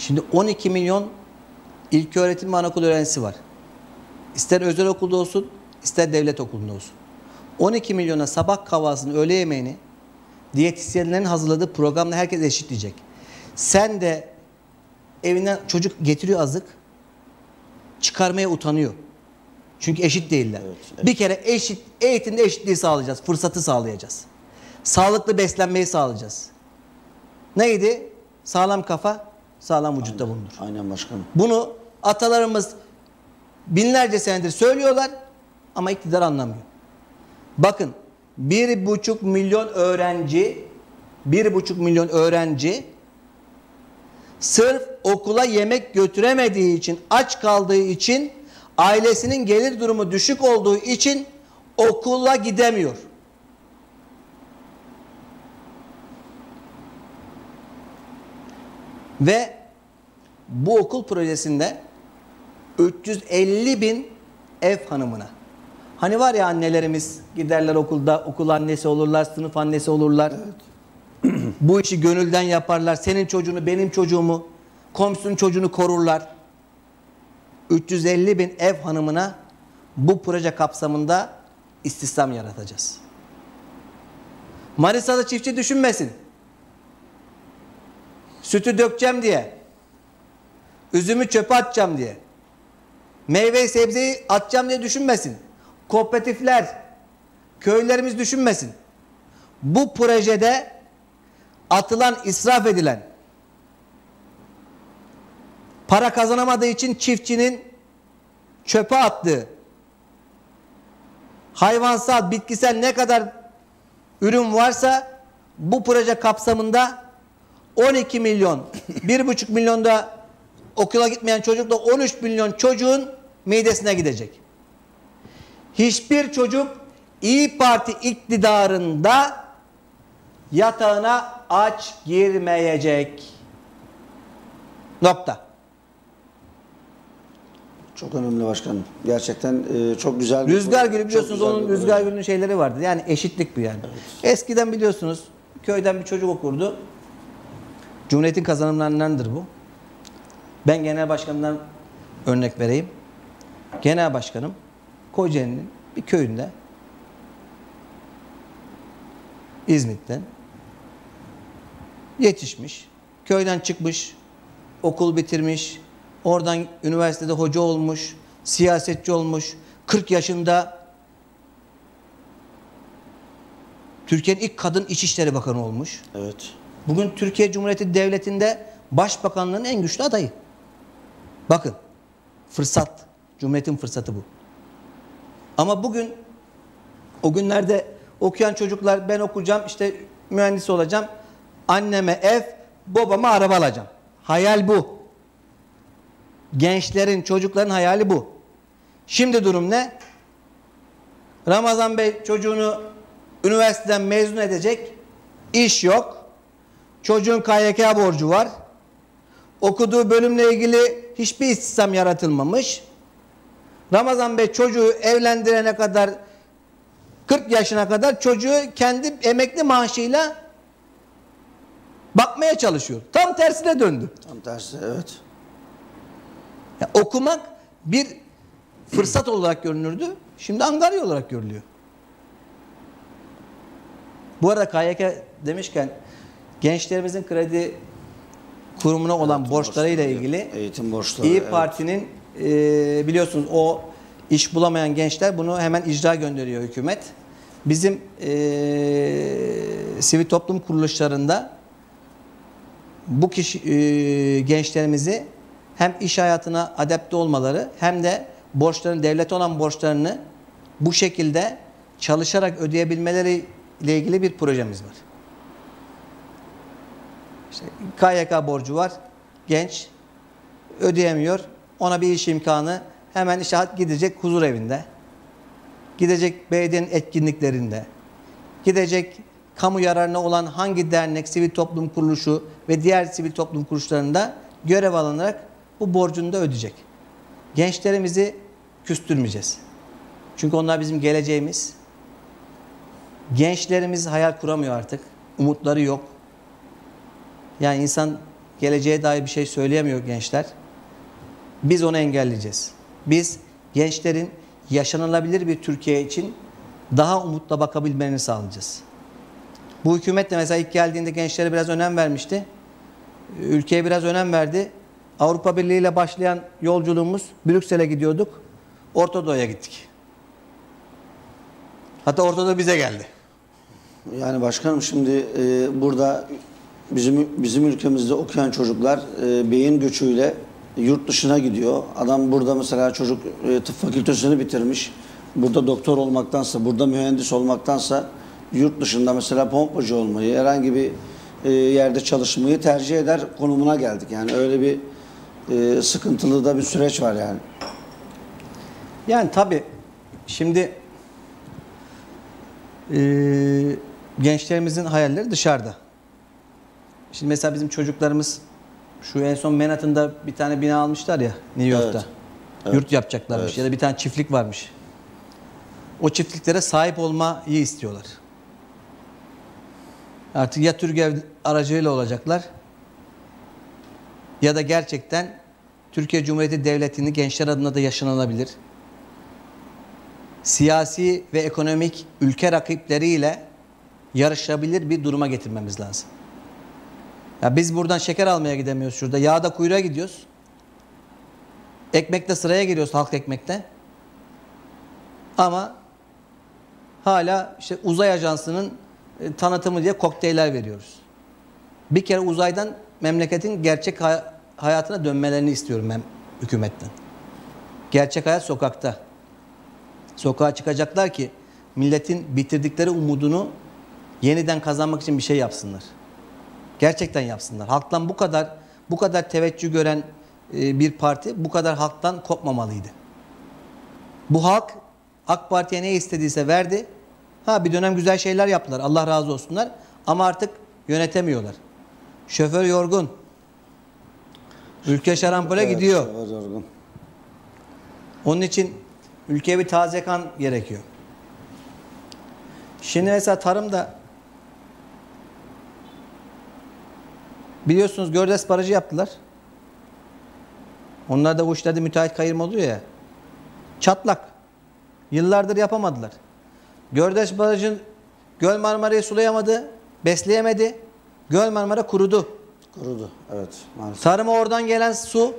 Şimdi on iki milyon ilköğretim ve anaokul öğrencisi var. İster özel okulda olsun, ister devlet okulunda olsun. on iki milyona sabah kahvaltısını, öğle yemeğini diyetisyenlerin hazırladığı programla herkes eşitleyecek. Sen de evinden çocuk getiriyor azık, çıkarmaya utanıyor. Çünkü eşit değiller. Evet, evet. Bir kere eşit, eğitimde eşitliği sağlayacağız, fırsatı sağlayacağız. Sağlıklı beslenmeyi sağlayacağız. Neydi? Sağlam kafa, sağlam vücutta Aynen, bulunur. aynen başkanım. Bunu atalarımız binlerce senedir söylüyorlar ama iktidar anlamıyor. Bakın, bir buçuk milyon öğrenci, bir buçuk milyon öğrenci sırf okula yemek götüremediği için, aç kaldığı için, ailesinin gelir durumu düşük olduğu için okula gidemiyor. Ve bu okul projesinde üç yüz elli bin ev hanımına, hani var ya annelerimiz giderler okulda, okul annesi olurlar, sınıf annesi olurlar. Evet. Bu işi gönülden yaparlar. Senin çocuğunu, benim çocuğumu, komşunun çocuğunu korurlar. üç yüz elli bin ev hanımına bu proje kapsamında istihdam yaratacağız. Manisa'da çiftçi düşünmesin. Sütü dökeceğim diye, üzümü çöpe atacağım diye, meyveyi sebzeyi atacağım diye düşünmesin. Kooperatifler, köylerimiz düşünmesin. Bu projede atılan, israf edilen, para kazanamadığı için çiftçinin çöpe attığı, hayvansal, bitkisel ne kadar ürün varsa bu proje kapsamında on iki milyon, bir buçuk milyonda okula gitmeyen çocukla on üç milyon çocuğun midesine gidecek. Hiçbir çocuk İYİ Parti iktidarında yatağına aç girmeyecek. Nokta. Çok önemli başkanım. Gerçekten e, çok güzel. Rüzgar Gülü biliyorsunuz, çok onun Rüzgar Gülü'nün şeyleri vardı. Yani eşitlik bu yani. Evet. Eskiden biliyorsunuz köyden bir çocuk okurdu. Cumhuriyetin kazanımlarındandır bu. Ben genel başkanımdan örnek vereyim. Genel başkanım Kocaeli'nin bir köyünde, İzmit'ten yetişmiş, köyden çıkmış, okul bitirmiş, oradan üniversitede hoca olmuş, siyasetçi olmuş, kırk yaşında Türkiye'nin ilk kadın İçişleri Bakanı olmuş. Evet. Bugün Türkiye Cumhuriyeti Devleti'nde Başbakanlığın en güçlü adayı. Bakın, fırsat, Cumhuriyet'in fırsatı bu. Ama bugün, o günlerde okuyan çocuklar, ben okuyacağım, işte mühendis olacağım, anneme ev, babama araba alacağım. Hayal bu. Gençlerin, çocukların hayali bu. Şimdi durum ne? Ramazan Bey çocuğunu üniversiteden mezun edecek, iş yok. Çocuğun K Y K borcu var. Okuduğu bölümle ilgili hiçbir istihdam yaratılmamış. Ramazan Bey çocuğu evlendirene kadar, kırk yaşına kadar çocuğu kendi emekli maaşıyla bakmaya çalışıyor. Tam tersine döndü. Tam tersi, evet. Ya, okumak bir fırsat olarak görünürdü. Şimdi angarya olarak görülüyor. Bu arada K Y K demişken, gençlerimizin kredi kurumuna olan Eğitim borçlarıyla borçları, ilgili eğitim borçları, İYİ evet. Parti'nin e, biliyorsunuz o iş bulamayan gençler, bunu hemen icra gönderiyor hükümet. Bizim e, sivil toplum kuruluşlarında bu kişi e, gençlerimizi hem iş hayatına adapte olmaları hem de borçlarını, devlete olan borçlarını bu şekilde çalışarak ödeyebilmeleri ile ilgili bir projemiz var. İşte K Y K borcu var. Genç ödeyemiyor. Ona bir iş imkanı, hemen işe gidecek huzur evinde. Gidecek belediyenin etkinliklerinde. Gidecek kamu yararına olan hangi dernek, sivil toplum kuruluşu ve diğer sivil toplum kuruluşlarında görev alınarak bu borcunu da ödeyecek. Gençlerimizi küstürmeyeceğiz. Çünkü onlar bizim geleceğimiz. Gençlerimiz hayal kuramıyor artık. Umutları yok. Yani insan geleceğe dair bir şey söyleyemiyor gençler. Biz onu engelleyeceğiz. Biz gençlerin yaşanılabilir bir Türkiye için daha umutla bakabilmelerini sağlayacağız. Bu hükümet de mesela ilk geldiğinde gençlere biraz önem vermişti. Ülkeye biraz önem verdi. Avrupa Birliği ile başlayan yolculuğumuz, Brüksel'e gidiyorduk. Orta Doğu'ya gittik. Hatta Orta Doğu bize geldi. Yani başkanım şimdi e, burada bizim bizim ülkemizde okuyan çocuklar e, beyin göçüyle yurt dışına gidiyor. Adam burada mesela çocuk e, tıp fakültesini bitirmiş. Burada doktor olmaktansa, burada mühendis olmaktansa yurt dışında mesela pompacı olmayı, herhangi bir e, yerde çalışmayı tercih eder konumuna geldik. Yani öyle bir e, sıkıntılı da bir süreç var yani. Yani tabii şimdi e, gençlerimizin hayalleri dışarıda. Şimdi mesela bizim çocuklarımız şu en son Manhattan'da bir tane bina almışlar ya New York'ta. Evet. Evet. Yurt yapacaklarmış Evet. ya da bir tane çiftlik varmış. O çiftliklere sahip olmayı istiyorlar. Artık ya TÜRGEV aracıyla olacaklar ya da gerçekten Türkiye Cumhuriyeti Devleti'ni gençler adına da yaşanılabilir, siyasi ve ekonomik ülke rakipleriyle yarışabilir bir duruma getirmemiz lazım. Ya biz buradan şeker almaya gidemiyoruz şurada. Yağda kuyruğa gidiyoruz. Ekmekte sıraya giriyoruz, halk ekmekte. Ama hala işte uzay ajansının e, tanıtımı diye kokteyller veriyoruz. Bir kere uzaydan memleketin gerçek hay- hayatına dönmelerini istiyorum ben hükümetten. Gerçek hayat sokakta. Sokağa çıkacaklar ki milletin bitirdikleri umudunu yeniden kazanmak için bir şey yapsınlar. Gerçekten yapsınlar. Halktan bu kadar bu kadar teveccüh gören e, bir parti bu kadar halktan kopmamalıydı. Bu halk AK Parti'ye ne istediyse verdi. Ha bir dönem güzel şeyler yaptılar. Allah razı olsunlar. Ama artık yönetemiyorlar. Şoför yorgun. Ülke şarampole Evet, gidiyor. şoför yorgun. Onun için ülkeye bir taze kan gerekiyor. Şimdi mesela tarımda biliyorsunuz Gördes Barajı yaptılar. Onlar da bu işlerde müteahhit kayırma oluyor ya. Çatlak. Yıllardır yapamadılar. Gördes Barajı'nın Göl Marmara'yı sulayamadı, besleyemedi. Göl Marmara kurudu. Kurudu. Evet. Maalesef. Tarıma oradan gelen su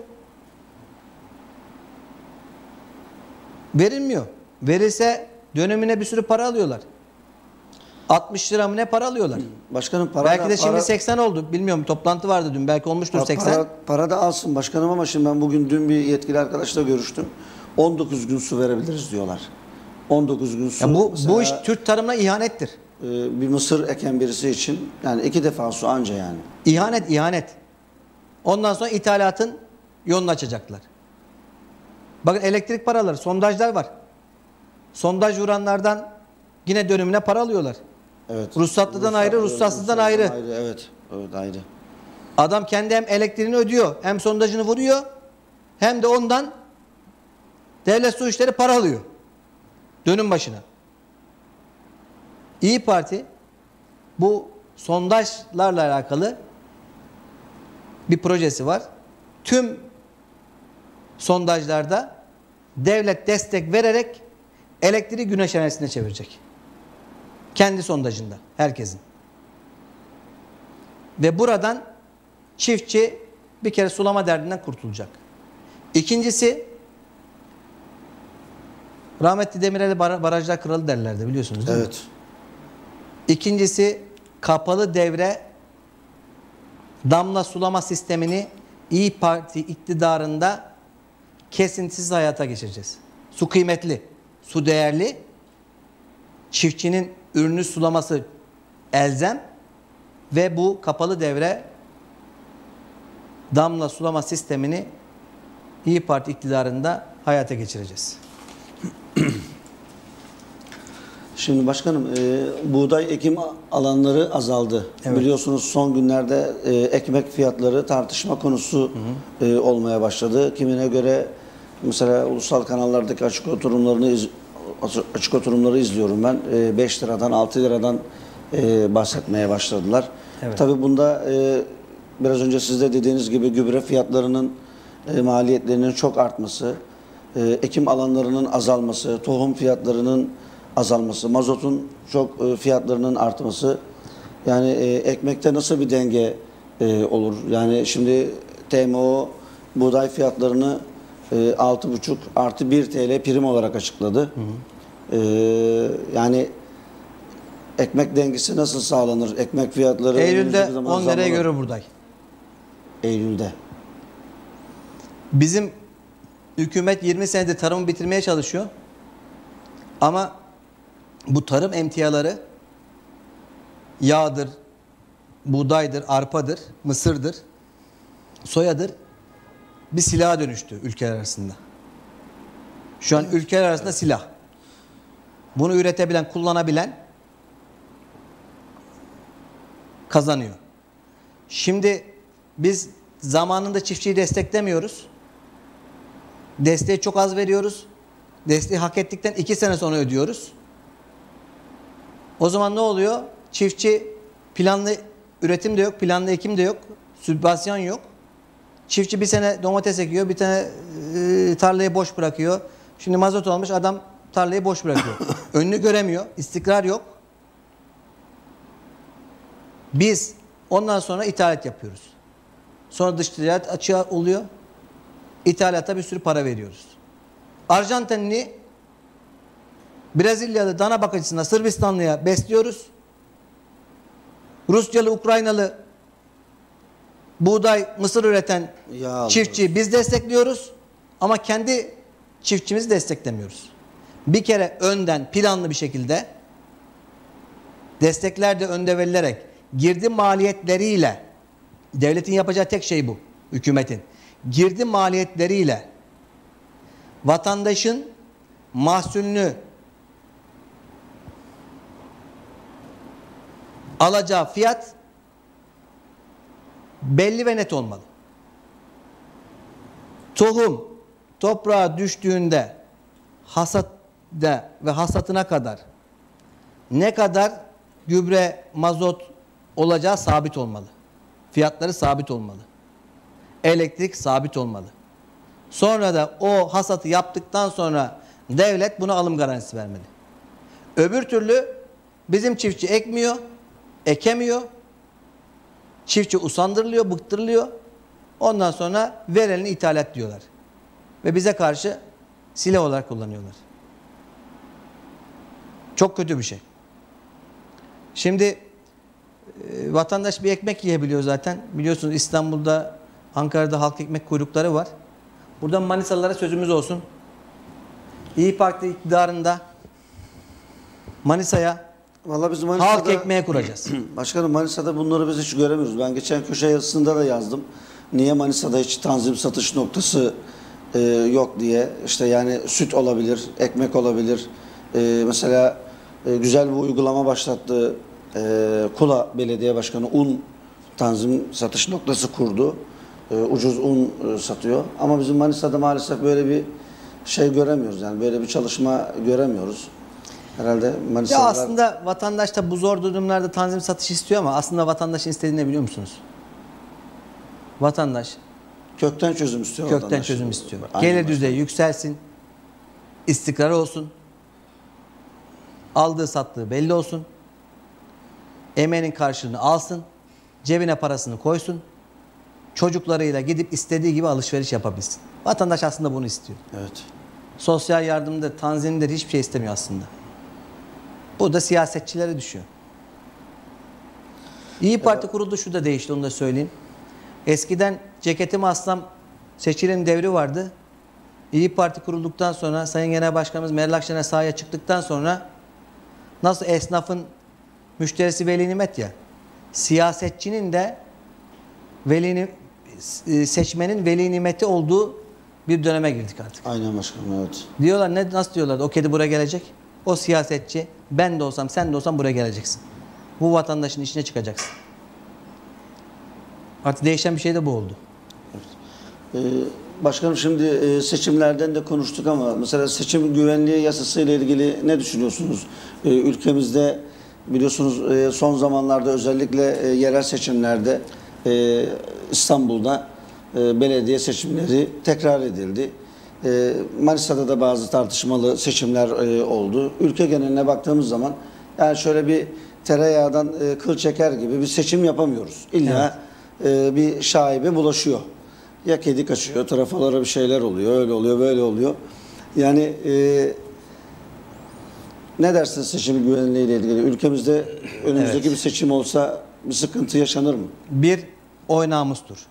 verilmiyor. Verilse dönemine bir sürü para alıyorlar. altmış lira mı ne para alıyorlar. Başkanım para Belki da, de şimdi para, seksen oldu. Bilmiyorum, toplantı vardı dün. Belki olmuştur para, seksen. Para, para da alsın başkanım ama şimdi ben bugün dün bir yetkili arkadaşla görüştüm. on dokuz gün su verebiliriz diyorlar. on dokuz gün su. Ya bu mesela, bu iş Türk tarımına ihanettir. e, bir mısır eken birisi için yani iki defa su anca yani. İhanet, ihanet. Ondan sonra ithalatın yolunu açacaklar. Bakın elektrik paraları, sondajlar var. Sondaj vuranlardan yine dönümüne para alıyorlar. Evet. Ruhsatlıdan ayrı, ruhsatsızdan ayrı. Evet. Evet ayrı. Adam kendi hem elektriğini ödüyor, hem sondajını vuruyor, hem de ondan devlet su işleri para alıyor. Dönüm başına. İyi Parti bu sondajlarla alakalı bir projesi var. Tüm sondajlarda devlet destek vererek elektriği güneş enerjisine çevirecek. Kendi sondajında herkesin. Ve buradan çiftçi bir kere sulama derdinden kurtulacak. İkincisi, rahmetli Demirel'e barajlar kralı derlerdi, biliyorsunuz değil mi? Evet. İkincisi, kapalı devre damla sulama sistemini İyi Parti iktidarında kesintisiz hayata geçireceğiz. Su kıymetli, su değerli, çiftçinin ürünü sulaması elzem ve bu kapalı devre damla sulama sistemini İyi Parti iktidarında hayata geçireceğiz. Şimdi başkanım e, buğday ekim alanları azaldı. Evet. Biliyorsunuz son günlerde e, ekmek fiyatları tartışma konusu hı hı. E, olmaya başladı. Kimine göre mesela ulusal kanallardaki açık oturumlarını iz, açık oturumları izliyorum ben. E, beş liradan altı liradan e, bahsetmeye başladılar. Evet. Tabii bunda e, biraz önce siz de dediğiniz gibi gübre fiyatlarının e, maliyetlerinin çok artması, e, ekim alanlarının azalması, tohum fiyatlarının azalması, mazotun çok e, fiyatlarının artması. Yani e, ekmekte nasıl bir denge e, olur? Yani şimdi T M O buğday fiyatlarını e, altı buçuk artı bir T L prim olarak açıkladı. Hı hı. E, yani ekmek dengesi nasıl sağlanır? Ekmek fiyatları Eylül'de on liraya görür buğday. Eylül'de. Bizim hükümet yirmi senedir tarımı bitirmeye çalışıyor. Ama bu tarım emtiaları yağdır, buğdaydır, arpadır, mısırdır, soyadır bir silaha dönüştü ülkeler arasında. Şu an ülkeler arasında silah. Bunu üretebilen, kullanabilen kazanıyor. Şimdi biz zamanında çiftçiyi desteklemiyoruz. Desteği çok az veriyoruz. Desteği hak ettikten iki sene sonra ödüyoruz. O zaman ne oluyor? Çiftçi planlı üretim de yok, planlı ekim de yok, sübvansiyon yok. Çiftçi bir sene domates ekiyor, bir tane e, tarlayı boş bırakıyor. Şimdi mazot olmuş, adam tarlayı boş bırakıyor. Önünü göremiyor, istikrar yok. Biz ondan sonra ithalat yapıyoruz. Sonra dış ticaret açığa oluyor. İthalata bir sürü para veriyoruz. Arjantinli, Brezilyalı dana bakıcısına, Sırbistanlıya besliyoruz. Rusyalı, Ukraynalı buğday, mısır üreten ya çiftçiyi biz destekliyoruz. Ama kendi çiftçimizi desteklemiyoruz. Bir kere önden planlı bir şekilde destekler de önde verilerek girdi maliyetleriyle, devletin yapacağı tek şey bu, hükümetin. Girdi maliyetleriyle vatandaşın mahsulünü alacağı fiyat belli ve net olmalı. Tohum toprağa düştüğünde hasatta ve hasatına kadar ne kadar gübre, mazot olacağı sabit olmalı. Fiyatları sabit olmalı. Elektrik sabit olmalı. Sonra da o hasatı yaptıktan sonra devlet buna alım garantisi vermeli. Öbür türlü bizim çiftçi ekmiyor, ekemiyor. Çiftçi usandırılıyor, bıktırılıyor. Ondan sonra verelini ithalat diyorlar. Ve bize karşı silah olarak kullanıyorlar. Çok kötü bir şey. Şimdi e, vatandaş bir ekmek yiyebiliyor zaten. Biliyorsunuz İstanbul'da, Ankara'da halk ekmek kuyrukları var. Buradan Manisalılara sözümüz olsun. İYİ Parti iktidarında Manisa'ya Vallahi biz Manisa'da, halk ekmeğe kuracağız. Başkanım Manisa'da bunları biz hiç göremiyoruz. Ben geçen köşe yazısında da yazdım. Niye Manisa'da hiç tanzim satış noktası e, yok diye. İşte yani süt olabilir, ekmek olabilir. E, mesela e, güzel bir uygulama başlattı. E, Kula Belediye Başkanı un tanzim satış noktası kurdu. E, ucuz un e, satıyor. Ama bizim Manisa'da maalesef böyle bir şey göremiyoruz. Yani böyle bir çalışma göremiyoruz. Herhalde Manisalılar... Ya aslında vatandaş da bu zor durumlarda tanzim satış istiyor ama aslında vatandaşın istediğini ne biliyor musunuz? Vatandaş kökten çözüm istiyor. Kökten vatandaş. çözüm istiyor. Aynen Gelir başkanım. düzeyi yükselsin. İstikrar olsun. Aldığı sattığı belli olsun. Emeğinin karşılığını alsın. Cebine parasını koysun. Çocuklarıyla gidip istediği gibi alışveriş yapabilsin. Vatandaş aslında bunu istiyor. Evet. Sosyal yardımdır, tanzimdir, hiçbir şey istemiyor aslında. Bu da siyasetçilere düşüyor. İYİ Parti kuruldu, şu da değişti, onu da söyleyeyim. Eskiden ceketimi assam seçilen devri vardı. İYİ Parti kurulduktan sonra Sayın Genel Başkanımız Meral Akşener sahaya çıktıktan sonra nasıl esnafın müşterisi veli nimet ya, siyasetçinin de veli, seçmenin veli nimeti olduğu bir döneme girdik artık. Aynen başkanım, evet. Diyorlar, ne nasıl diyorlardı? O kedi buraya gelecek. O siyasetçi, ben de olsam, sen de olsam buraya geleceksin. Bu vatandaşın içine çıkacaksın. Artık değişen bir şey de bu oldu. Evet. Ee, başkanım şimdi e, seçimlerden de konuştuk ama mesela seçim güvenliği yasası ile ilgili ne düşünüyorsunuz? Ee, ülkemizde biliyorsunuz e, son zamanlarda özellikle e, yerel seçimlerde e, İstanbul'da e, belediye seçimleri tekrar edildi. E, Manisa'da da bazı tartışmalı seçimler e, oldu. Ülke geneline baktığımız zaman yani şöyle bir tereyağından e, kıl çeker gibi bir seçim yapamıyoruz. İlla e, bir şaibe bulaşıyor. Ya kedi kaçıyor, trafalara bir şeyler oluyor, öyle oluyor, böyle oluyor. Yani e, ne dersiniz seçim güvenliğiyle ilgili? Ülkemizde önümüzdeki Evet. bir seçim olsa bir sıkıntı yaşanır mı? Bir, oy namustur.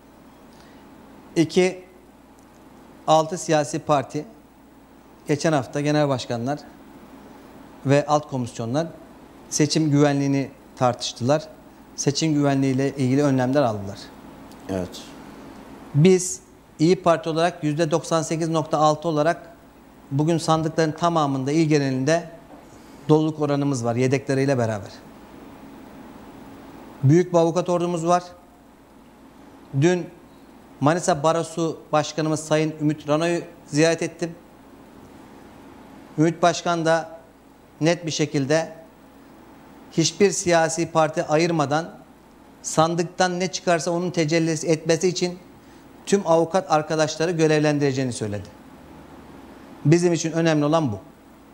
İki, altı siyasi parti geçen hafta genel başkanlar ve alt komisyonlar seçim güvenliğini tartıştılar. Seçim güvenliğiyle ilgili önlemler aldılar. Evet. Biz İyi Parti olarak yüzde doksan sekiz nokta altı olarak bugün sandıkların tamamında il genelinde doluluk oranımız var yedekleriyle beraber. Büyük bir avukat ordumuz var. Dün Manisa Barosu Başkanımız Sayın Ümit Rano'yu ziyaret ettim. Ümit Başkan da net bir şekilde hiçbir siyasi parti ayırmadan sandıktan ne çıkarsa onun tecellisi etmesi için tüm avukat arkadaşları görevlendireceğini söyledi. Bizim için önemli olan bu.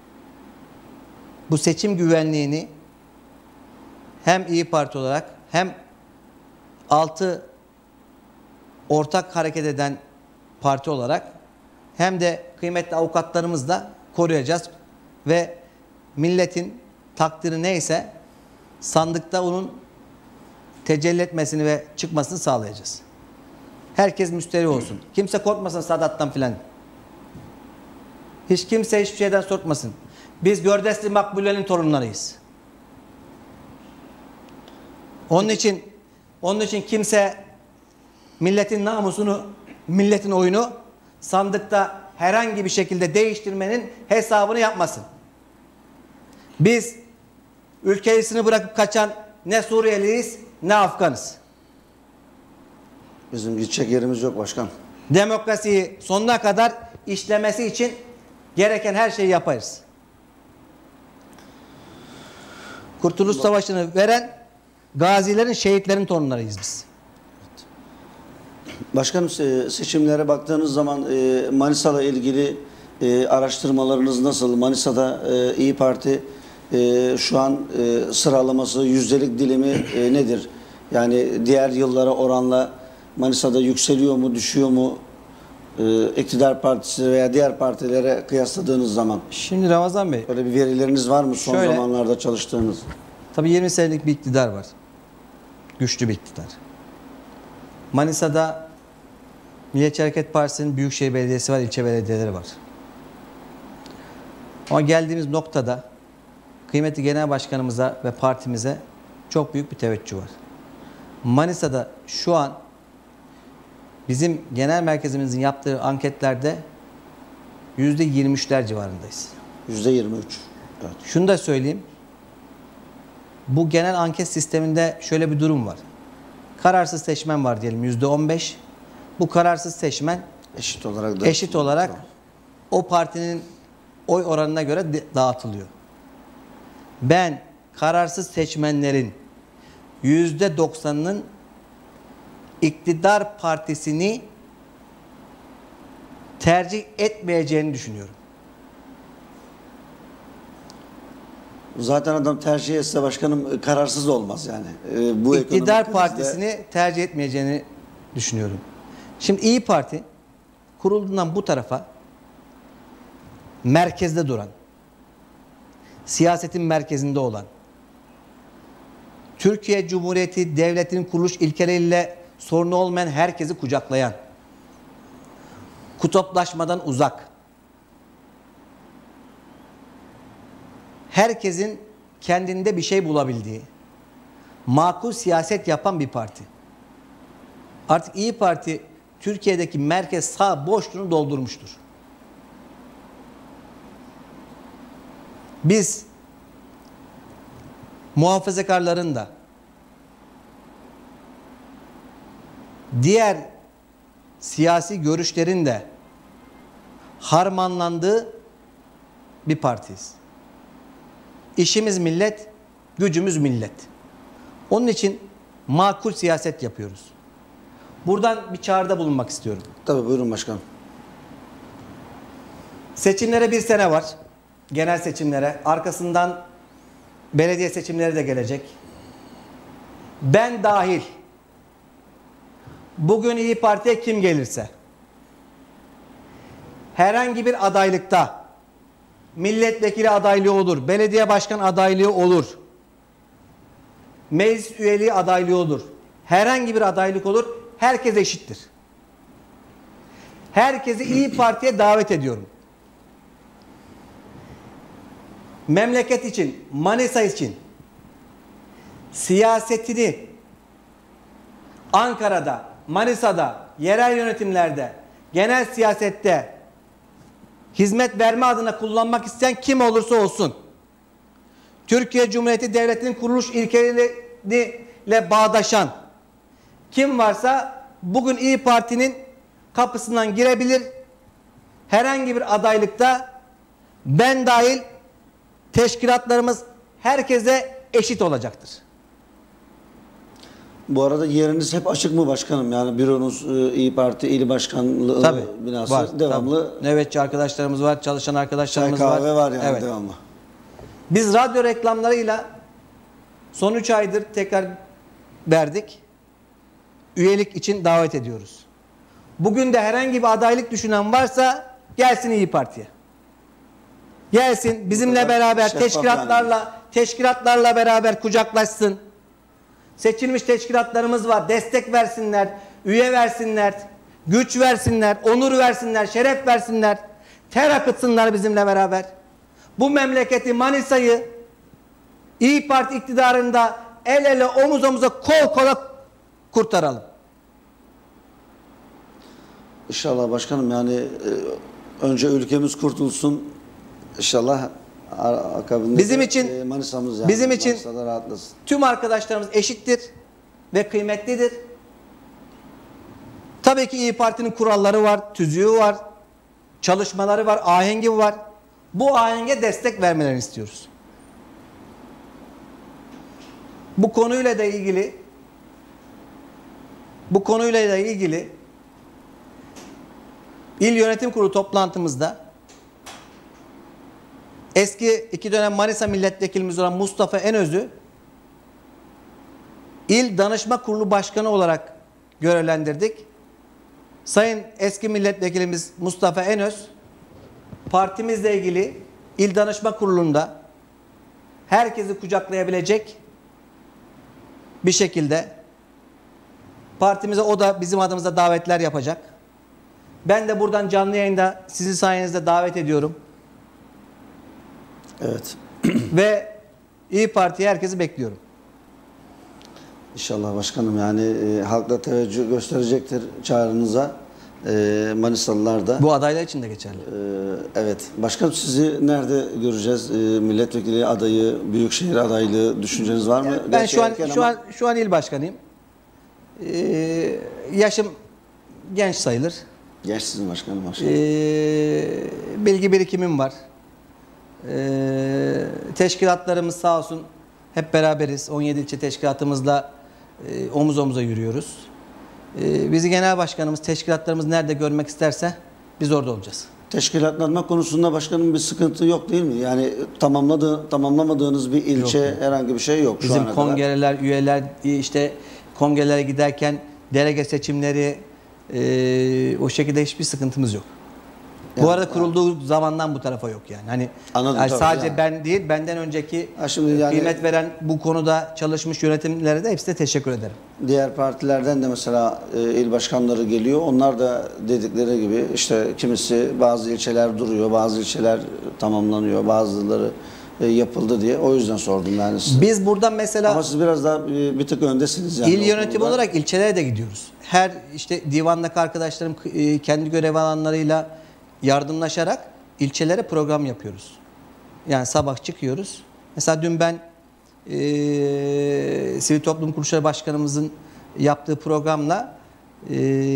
Bu seçim güvenliğini hem İyi Parti olarak hem altı ortak hareket eden parti olarak hem de kıymetli avukatlarımızla koruyacağız ve milletin takdiri neyse sandıkta onun tecelli etmesini ve çıkmasını sağlayacağız. Herkes müşteri olsun. Kimse korkmasın Sadat'tan filan. Hiç kimse hiçbir şeyden korkmasın. Biz Gördesli Makbule'nin torunlarıyız. Onun için onun için kimse milletin namusunu, milletin oyunu sandıkta herhangi bir şekilde değiştirmenin hesabını yapmasın. Biz ülkesini bırakıp kaçan ne Suriyeliyiz ne Afganız. Bizim gidecek yerimiz yok başkan. Demokrasiyi sonuna kadar işlemesi için gereken her şeyi yaparız. Kurtuluş Savaşı'nı veren gazilerin, şehitlerin torunlarıyız biz. Başkanım seçimlere baktığınız zaman Manisa'la ilgili araştırmalarınız nasıl? Manisa'da İyi Parti şu an sıralaması, yüzdelik dilimi nedir? Yani diğer yıllara oranla Manisa'da yükseliyor mu, düşüyor mu? İktidar partisi veya diğer partilere kıyasladığınız zaman. Şimdi Ramazan Bey. Böyle bir verileriniz var mı son Şöyle, zamanlarda çalıştığınız? Tabii yirmi senelik bir iktidar var. Güçlü bir iktidar. Manisa'da Milliyetçi Hareket Partisi'nin Büyükşehir Belediyesi var, ilçe belediyeleri var. Ama geldiğimiz noktada kıymetli genel başkanımıza ve partimize çok büyük bir teveccüh var. Manisa'da şu an bizim genel merkezimizin yaptığı anketlerde yüzde yirmi üçler civarındayız. yüzde yirmi üç. Evet. Şunu da söyleyeyim. Bu genel anket sisteminde şöyle bir durum var. Kararsız seçmen var diyelim yüzde on beş. Bu kararsız seçmen Eşit olarak da eşit olarak o partinin oy oranına göre dağıtılıyor. Ben kararsız seçmenlerin yüzde doksanının iktidar partisini tercih etmeyeceğini düşünüyorum. Zaten adam tercih etse başkanım kararsız olmaz yani. Ee, bu İktidar partisini tercih etmeyeceğini düşünüyorum. Şimdi İyi Parti kurulduğundan bu tarafa merkezde duran, siyasetin merkezinde olan, Türkiye Cumhuriyeti Devleti'nin kuruluş ilkeleriyle sorunu olmayan herkesi kucaklayan, kutuplaşmadan uzak, herkesin kendinde bir şey bulabildiği, makul siyaset yapan bir parti. Artık İyi Parti Türkiye'deki merkez sağ boşluğunu doldurmuştur. Biz muhafazakarların da diğer siyasi görüşlerin de harmanlandığı bir partiyiz. İşimiz millet, gücümüz millet. Onun için makul siyaset yapıyoruz. Buradan bir çağrıda bulunmak istiyorum. Tabii, buyurun başkanım. Seçimlere bir sene var. Genel seçimlere. Arkasından belediye seçimleri de gelecek. Ben dahil bugün İYİ Parti'ye kim gelirse herhangi bir adaylıkta milletvekili adaylığı olur, belediye başkan adaylığı olur, meclis üyeliği adaylığı olur, herhangi bir adaylık olur, herkes eşittir. Herkesi İYİ Parti'ye davet ediyorum. Memleket için, Manisa için siyasetini Ankara'da, Manisa'da, yerel yönetimlerde, genel siyasette hizmet verme adına kullanmak isteyen kim olursa olsun, Türkiye Cumhuriyeti Devleti'nin kuruluş ilkeleriyle bağdaşan kim varsa bugün İYİ Parti'nin kapısından girebilir. Herhangi bir adaylıkta ben dahil teşkilatlarımız herkese eşit olacaktır. Bu arada yeriniz hep açık mı başkanım? Yani büronuz e, İYİ Parti İl Başkanlığı Tabii, binası var, devamlı. Tabii. Nöbetçi arkadaşlarımız var, çalışan arkadaşlarımız Çay var. kahve var yani evet. devamlı. Biz radyo reklamlarıyla son üç aydır tekrar verdik. Üyelik için davet ediyoruz. Bugün de herhangi bir adaylık düşünen varsa gelsin İYİ Parti'ye. Gelsin bizimle beraber teşkilatlarla yani. teşkilatlarla beraber kucaklaşsın. Seçilmiş teşkilatlarımız var. Destek versinler, üye versinler, güç versinler, onur versinler, şeref versinler. Ter akıtsınlar bizimle beraber. Bu memleketi, Manisa'yı İYİ Parti iktidarında el ele, omuz omuza, kol kola kurtaralım. İnşallah başkanım, yani e, önce ülkemiz kurtulsun. İnşallah akabinde bizim de, için e, Manisa'mız yani, bizim için Manisa'da rahatlasın. Tüm arkadaşlarımız eşittir ve kıymetlidir. Tabii ki İYİ Parti'nin kuralları var, tüzüğü var, çalışmaları var, ahengi var. Bu ahenge destek vermelerini istiyoruz. Bu konuyla da ilgili bu konuyla da ilgili İl Yönetim Kurulu toplantımızda eski iki dönem Manisa milletvekilimiz olan Mustafa Enöz'ü İl Danışma Kurulu Başkanı olarak görevlendirdik. Sayın eski milletvekilimiz Mustafa Enöz partimizle ilgili İl Danışma Kurulu'nda herkesi kucaklayabilecek bir şekilde partimize o da bizim adımıza davetler yapacak. Ben de buradan canlı yayında sizin sayenizde davet ediyorum. Evet. Ve İYİ Parti'ye herkesi bekliyorum. İnşallah başkanım, yani e, halk da teveccüh gösterecektir çağrınıza. E, Manisalılar da. Bu adaylar için de geçerli. E, evet. Başkanım, sizi nerede göreceğiz? E, milletvekili adayı, büyükşehir adaylığı düşünceniz var mı? Yani ben Gerçi şu an erken şu ama... an şu an il başkanıyım. Ee, yaşım genç sayılır. Gençsiniz başkanım, maşallah. Ee, bilgi birikimim var. Ee, teşkilatlarımız sağ olsun hep beraberiz. on yedi ilçe teşkilatımızla e, omuz omuza yürüyoruz. Ee, bizi genel başkanımız, teşkilatlarımız nerede görmek isterse biz orada olacağız. Teşkilatlanma konusunda başkanım bir sıkıntı yok değil mi? Yani tamamladığı, tamamlamadığınız bir ilçe, Yok, yok. herhangi bir şey yok Bizim şu ana kongreler, kadar. üyeler, işte kongrelere giderken delege seçimleri e, o şekilde hiçbir sıkıntımız yok. Yani, bu arada kurulduğu zamandan bu tarafa yok yani. Hani Anladım, yani tabii sadece yani. ben değil, benden önceki Ha, şimdi yani- kıymet veren bu konuda çalışmış yönetimlere de hepsine teşekkür ederim. Diğer partilerden de mesela e, il başkanları geliyor. Onlar da dedikleri gibi işte kimisi bazı ilçeler duruyor, bazı ilçeler tamamlanıyor, bazıları e, yapıldı diye. O yüzden sordum yani size. Biz buradan mesela Ama siz biraz daha e, bir tık öndesiniz yani. İl o yönetimi konuda. olarak ilçelere de gidiyoruz. Her işte divandaki arkadaşlarım e, kendi görev alanlarıyla yardımlaşarak ilçelere program yapıyoruz. Yani sabah çıkıyoruz. Mesela dün ben e, Sivil Toplum Kuruluşları Başkanımızın yaptığı programla e,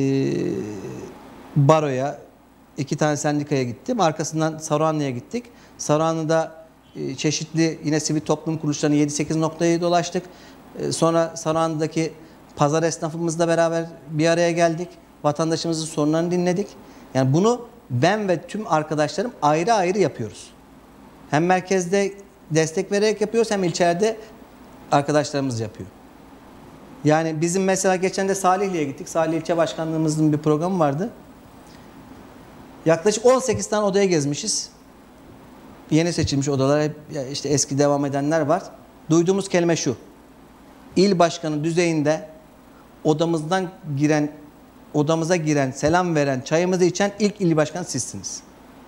Baro'ya, iki tane sendikaya gittim. Arkasından Saruhanlı'ya gittik. Saruhanlı'da e, çeşitli yine sivil toplum kuruluşlarının yedi sekiz noktayı dolaştık. E, sonra Saruhan'daki pazar esnafımızla beraber bir araya geldik. Vatandaşımızın sorunlarını dinledik. Yani bunu ben ve tüm arkadaşlarım ayrı ayrı yapıyoruz. Hem merkezde destek vererek yapıyoruz, hem ilçelerde arkadaşlarımız yapıyor. Yani bizim mesela geçen de Salihli'ye gittik. Salih İlçe Başkanlığımızın bir programı vardı. Yaklaşık on sekiz tane odaya gezmişiz. Yeni seçilmiş odalar, hep işte eski devam edenler var. Duyduğumuz kelime şu: İl başkanı düzeyinde odamızdan giren, odamıza giren, selam veren, çayımızı içen ilk il başkanı sizsiniz.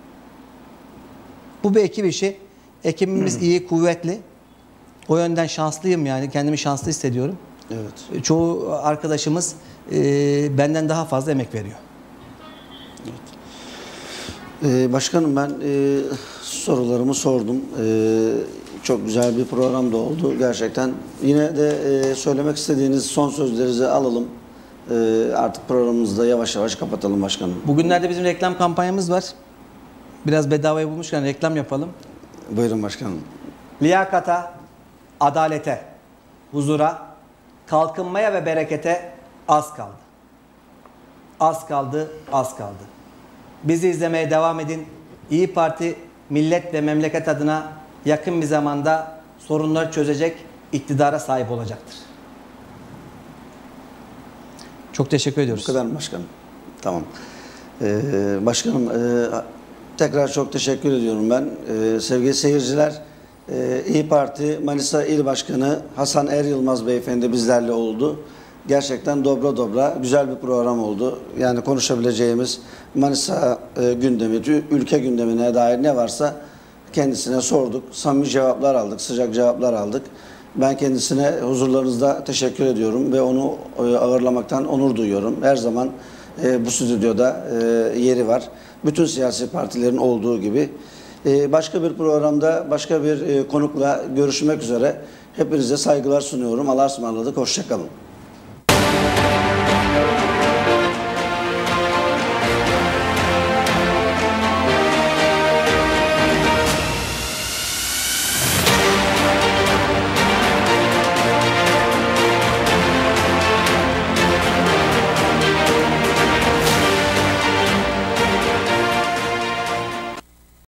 Bu bir ekip işi. Ekibimiz iyi, kuvvetli. O yönden şanslıyım yani. Kendimi şanslı hissediyorum. Evet. Çoğu arkadaşımız e, benden daha fazla emek veriyor. Evet. Ee, başkanım, ben e, sorularımı sordum. E, çok güzel bir program da oldu gerçekten. Yine de e, söylemek istediğiniz son sözlerinizi alalım. E, artık programımızı da yavaş yavaş kapatalım başkanım. Bugünlerde bizim reklam kampanyamız var. Biraz bedavaya bulmuşken reklam yapalım. Buyurun başkanım. Liyakata, adalete, huzura, kalkınmaya ve berekete az kaldı. Az kaldı, az kaldı. Bizi izlemeye devam edin. İyi Parti, millet ve memleket adına yakın bir zamanda sorunları çözecek iktidara sahip olacaktır. Çok teşekkür ediyoruz. Bu kadar mı başkanım? Tamam. Ee, başkanım, e, tekrar çok teşekkür ediyorum ben. Ee, sevgili seyirciler, e, İyi Parti Manisa İl Başkanı Hasan Er Yılmaz Beyefendi bizlerle oldu. Gerçekten dobra dobra güzel bir program oldu. Yani konuşabileceğimiz Manisa e, gündemi, ülke gündemine dair ne varsa kendisine sorduk. Samimi cevaplar aldık, sıcak cevaplar aldık. Ben kendisine huzurlarınızda teşekkür ediyorum ve onu e, ağırlamaktan onur duyuyorum. Her zaman e, bu stüdyoda e, yeri var. Bütün siyasi partilerin olduğu gibi. E, başka bir programda, başka bir e, konukla görüşmek üzere. Hepinize saygılar sunuyorum. Allah'a ısmarladık. Hoşça kalın.